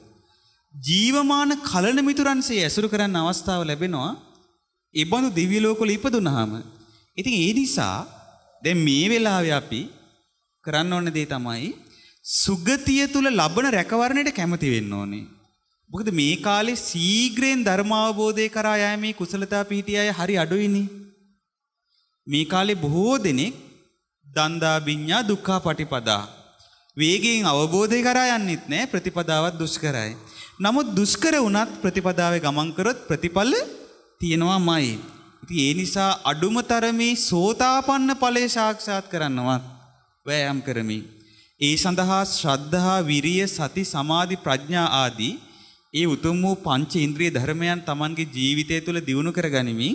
ජීවමාන කලණ මිතුරන්සේ ඇසුරු කරන්න අවස්ථාව ලැබෙනවා. ඉබඳු දිව්‍ය ලෝකවල ඉපදුනහම. ඉතින් ඒ නිසා දැන් මේ වෙලාවේ අපි කරන්න ඕන දේ තමයි සුගතිය තුල ලබන රැකවරණයට කැමති වෙන්න ඕනේ. මොකද මේ කාලේ ශීඝ්‍රයෙන් ධර්ම අවබෝධය කරා යෑමේ කුසලතා පිහිටිය අය හරි අඩුයිනේ. මේ කාලේ බොහෝ දෙනෙක් දන්දා විඤ්ඤා දුක්ඛා පටිපදා වේගයෙන් අවබෝධය කරා යන්නෙත් නෑ ප්‍රතිපදාවත් දුෂ්කරයි. නමුත් දුෂ්කර වුණත් ප්‍රතිපදාවේ ගමන් කරොත් ප්‍රතිඵල තියෙනවාමයි. ඉතින් ඒ නිසා අඩුම තරමේ සෝතාපන්න ඵලයේ සාක්ෂාත් කරන්නවත් වෑයම් කරමි. ඒ සඳහා ශ්‍රද්ධා, විරිය, සති, සමාධි, ප්‍රඥා ආදී ඒ උතුම් වූ පංච ඉන්ද්‍රිය ධර්මයන් Tamanගේ ජීවිතය තුළ දියුණු කරගනිමින්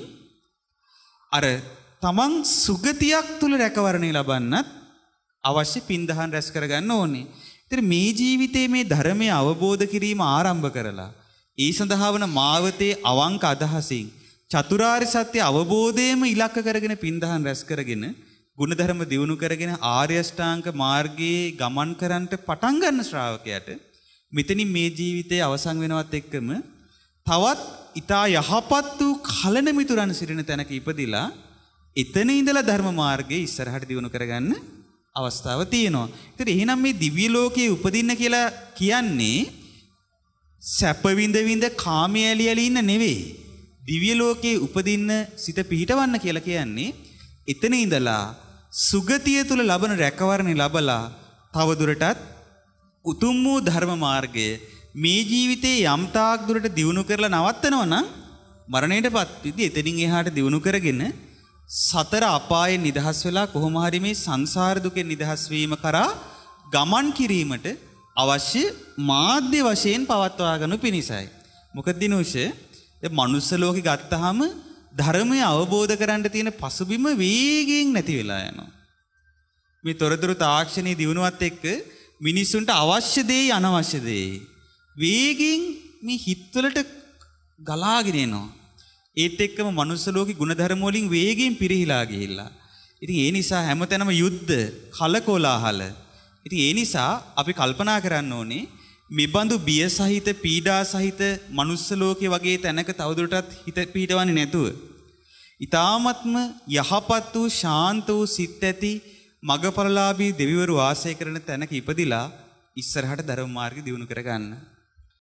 අර තමන් සුගතියක් තුල රැකවරණය ලබන්නත් අවශ්‍ය පින්දහන් රැස් කරගන්න ඕනේ. ඉතින් මේ ජීවිතයේ මේ ධර්මය අවබෝධ කිරීම ආරම්භ කරලා ඒ සඳහා වන මාවතේ අවංක අදහසින් චතුරාර්ය සත්‍ය අවබෝධයම ඉලක්ක කරගෙන පින්දහන් රැස් කරගෙන ගුණධර්ම දියුණු කරගෙන ආර්ය අෂ්ටාංග මාර්ගයේ ගමන් කරන්නට පටන් ගන්න ශ්‍රාවකයාට මෙතනින් මේ ජීවිතයේ අවසන් වෙනවත් එක්කම තවත් ඊටා යහපත් වූ කලණ මිතුරන් සිටින තැනක ඉපදිලා එතන ඉඳලා ධර්ම මාර්ගයේ ඉස්සරහට දියුණු කරගන්න අවස්ථාව තියෙනවා. ඒතර එහෙනම් මේ දිව්‍ය ලෝකයේ උපදින්න කියලා කියන්නේ සැප විඳ විඳ කාමයේ ඇලි ඇලි ඉන්න නෙවෙයි. දිව්‍ය ලෝකයේ උපදින්න සිත පිහිටවන්න කියලා කියන්නේ එතන ඉඳලා සුගතිය තුල ලබන රැකවරණය ලබලා තව දුරටත් උතුම් වූ ධර්ම මාර්ගය මේ ජීවිතේ යම් තාක් දුරට දියුණු කරලා නවත්තනවා නම් මරණයටපත් විදි එතනින් එහාට දියුණු කරගෙන සතර අපායේ නිදහස් වෙලා කොහොම හරි මේ සංසාර දුකෙන් නිදහස් වීම කරා ගමන් කිරීමට අවශ්‍ය මාධ්‍ය වශයෙන් පවත්වා ගන්න පිණිසයි. මොකද දිනුෂ ඒ මනුස්ස ලෝකේ ගත්තාම ධර්මය අවබෝධ කරගන්න තියෙන පසුබිම වේගයෙන් නැති වෙලා යනවා. මේ තොරතුරු තාක්ෂණයේ දියුණුවත් එක්ක මිනිස්සුන්ට අවශ්‍ය දේ අනවශ්‍ය දේ වේගයෙන් මේ හිත්වලට ගලාගෙන එනවා. ඒත් එක්කම මනුස්ස ලෝකේ ගුණධර්ම වලින් වේගයෙන් පිරිහිලා ගිහිල්ලා. ඉතින් ඒ නිසා හැමතැනම යුද්ධ, කලකෝලාහල. ඉතින් ඒ නිසා අපි කල්පනා කරන්න ඕනේ මෙබඳු බිය සහිත, පීඩා සහිත මනුස්ස ලෝකේ වගේ තැනක තවදුරටත් හිත පිහිටවන්නේ නැතුව ඊ타ත්ම යහපත් වූ ශාන්ත වූ සිත් ඇති මගපරලාභී දෙවිවරු වාසය කරන තැනක ඉපදිලා ඉස්සරහට ධර්ම මාර්ගය දියුණු කරගන්න.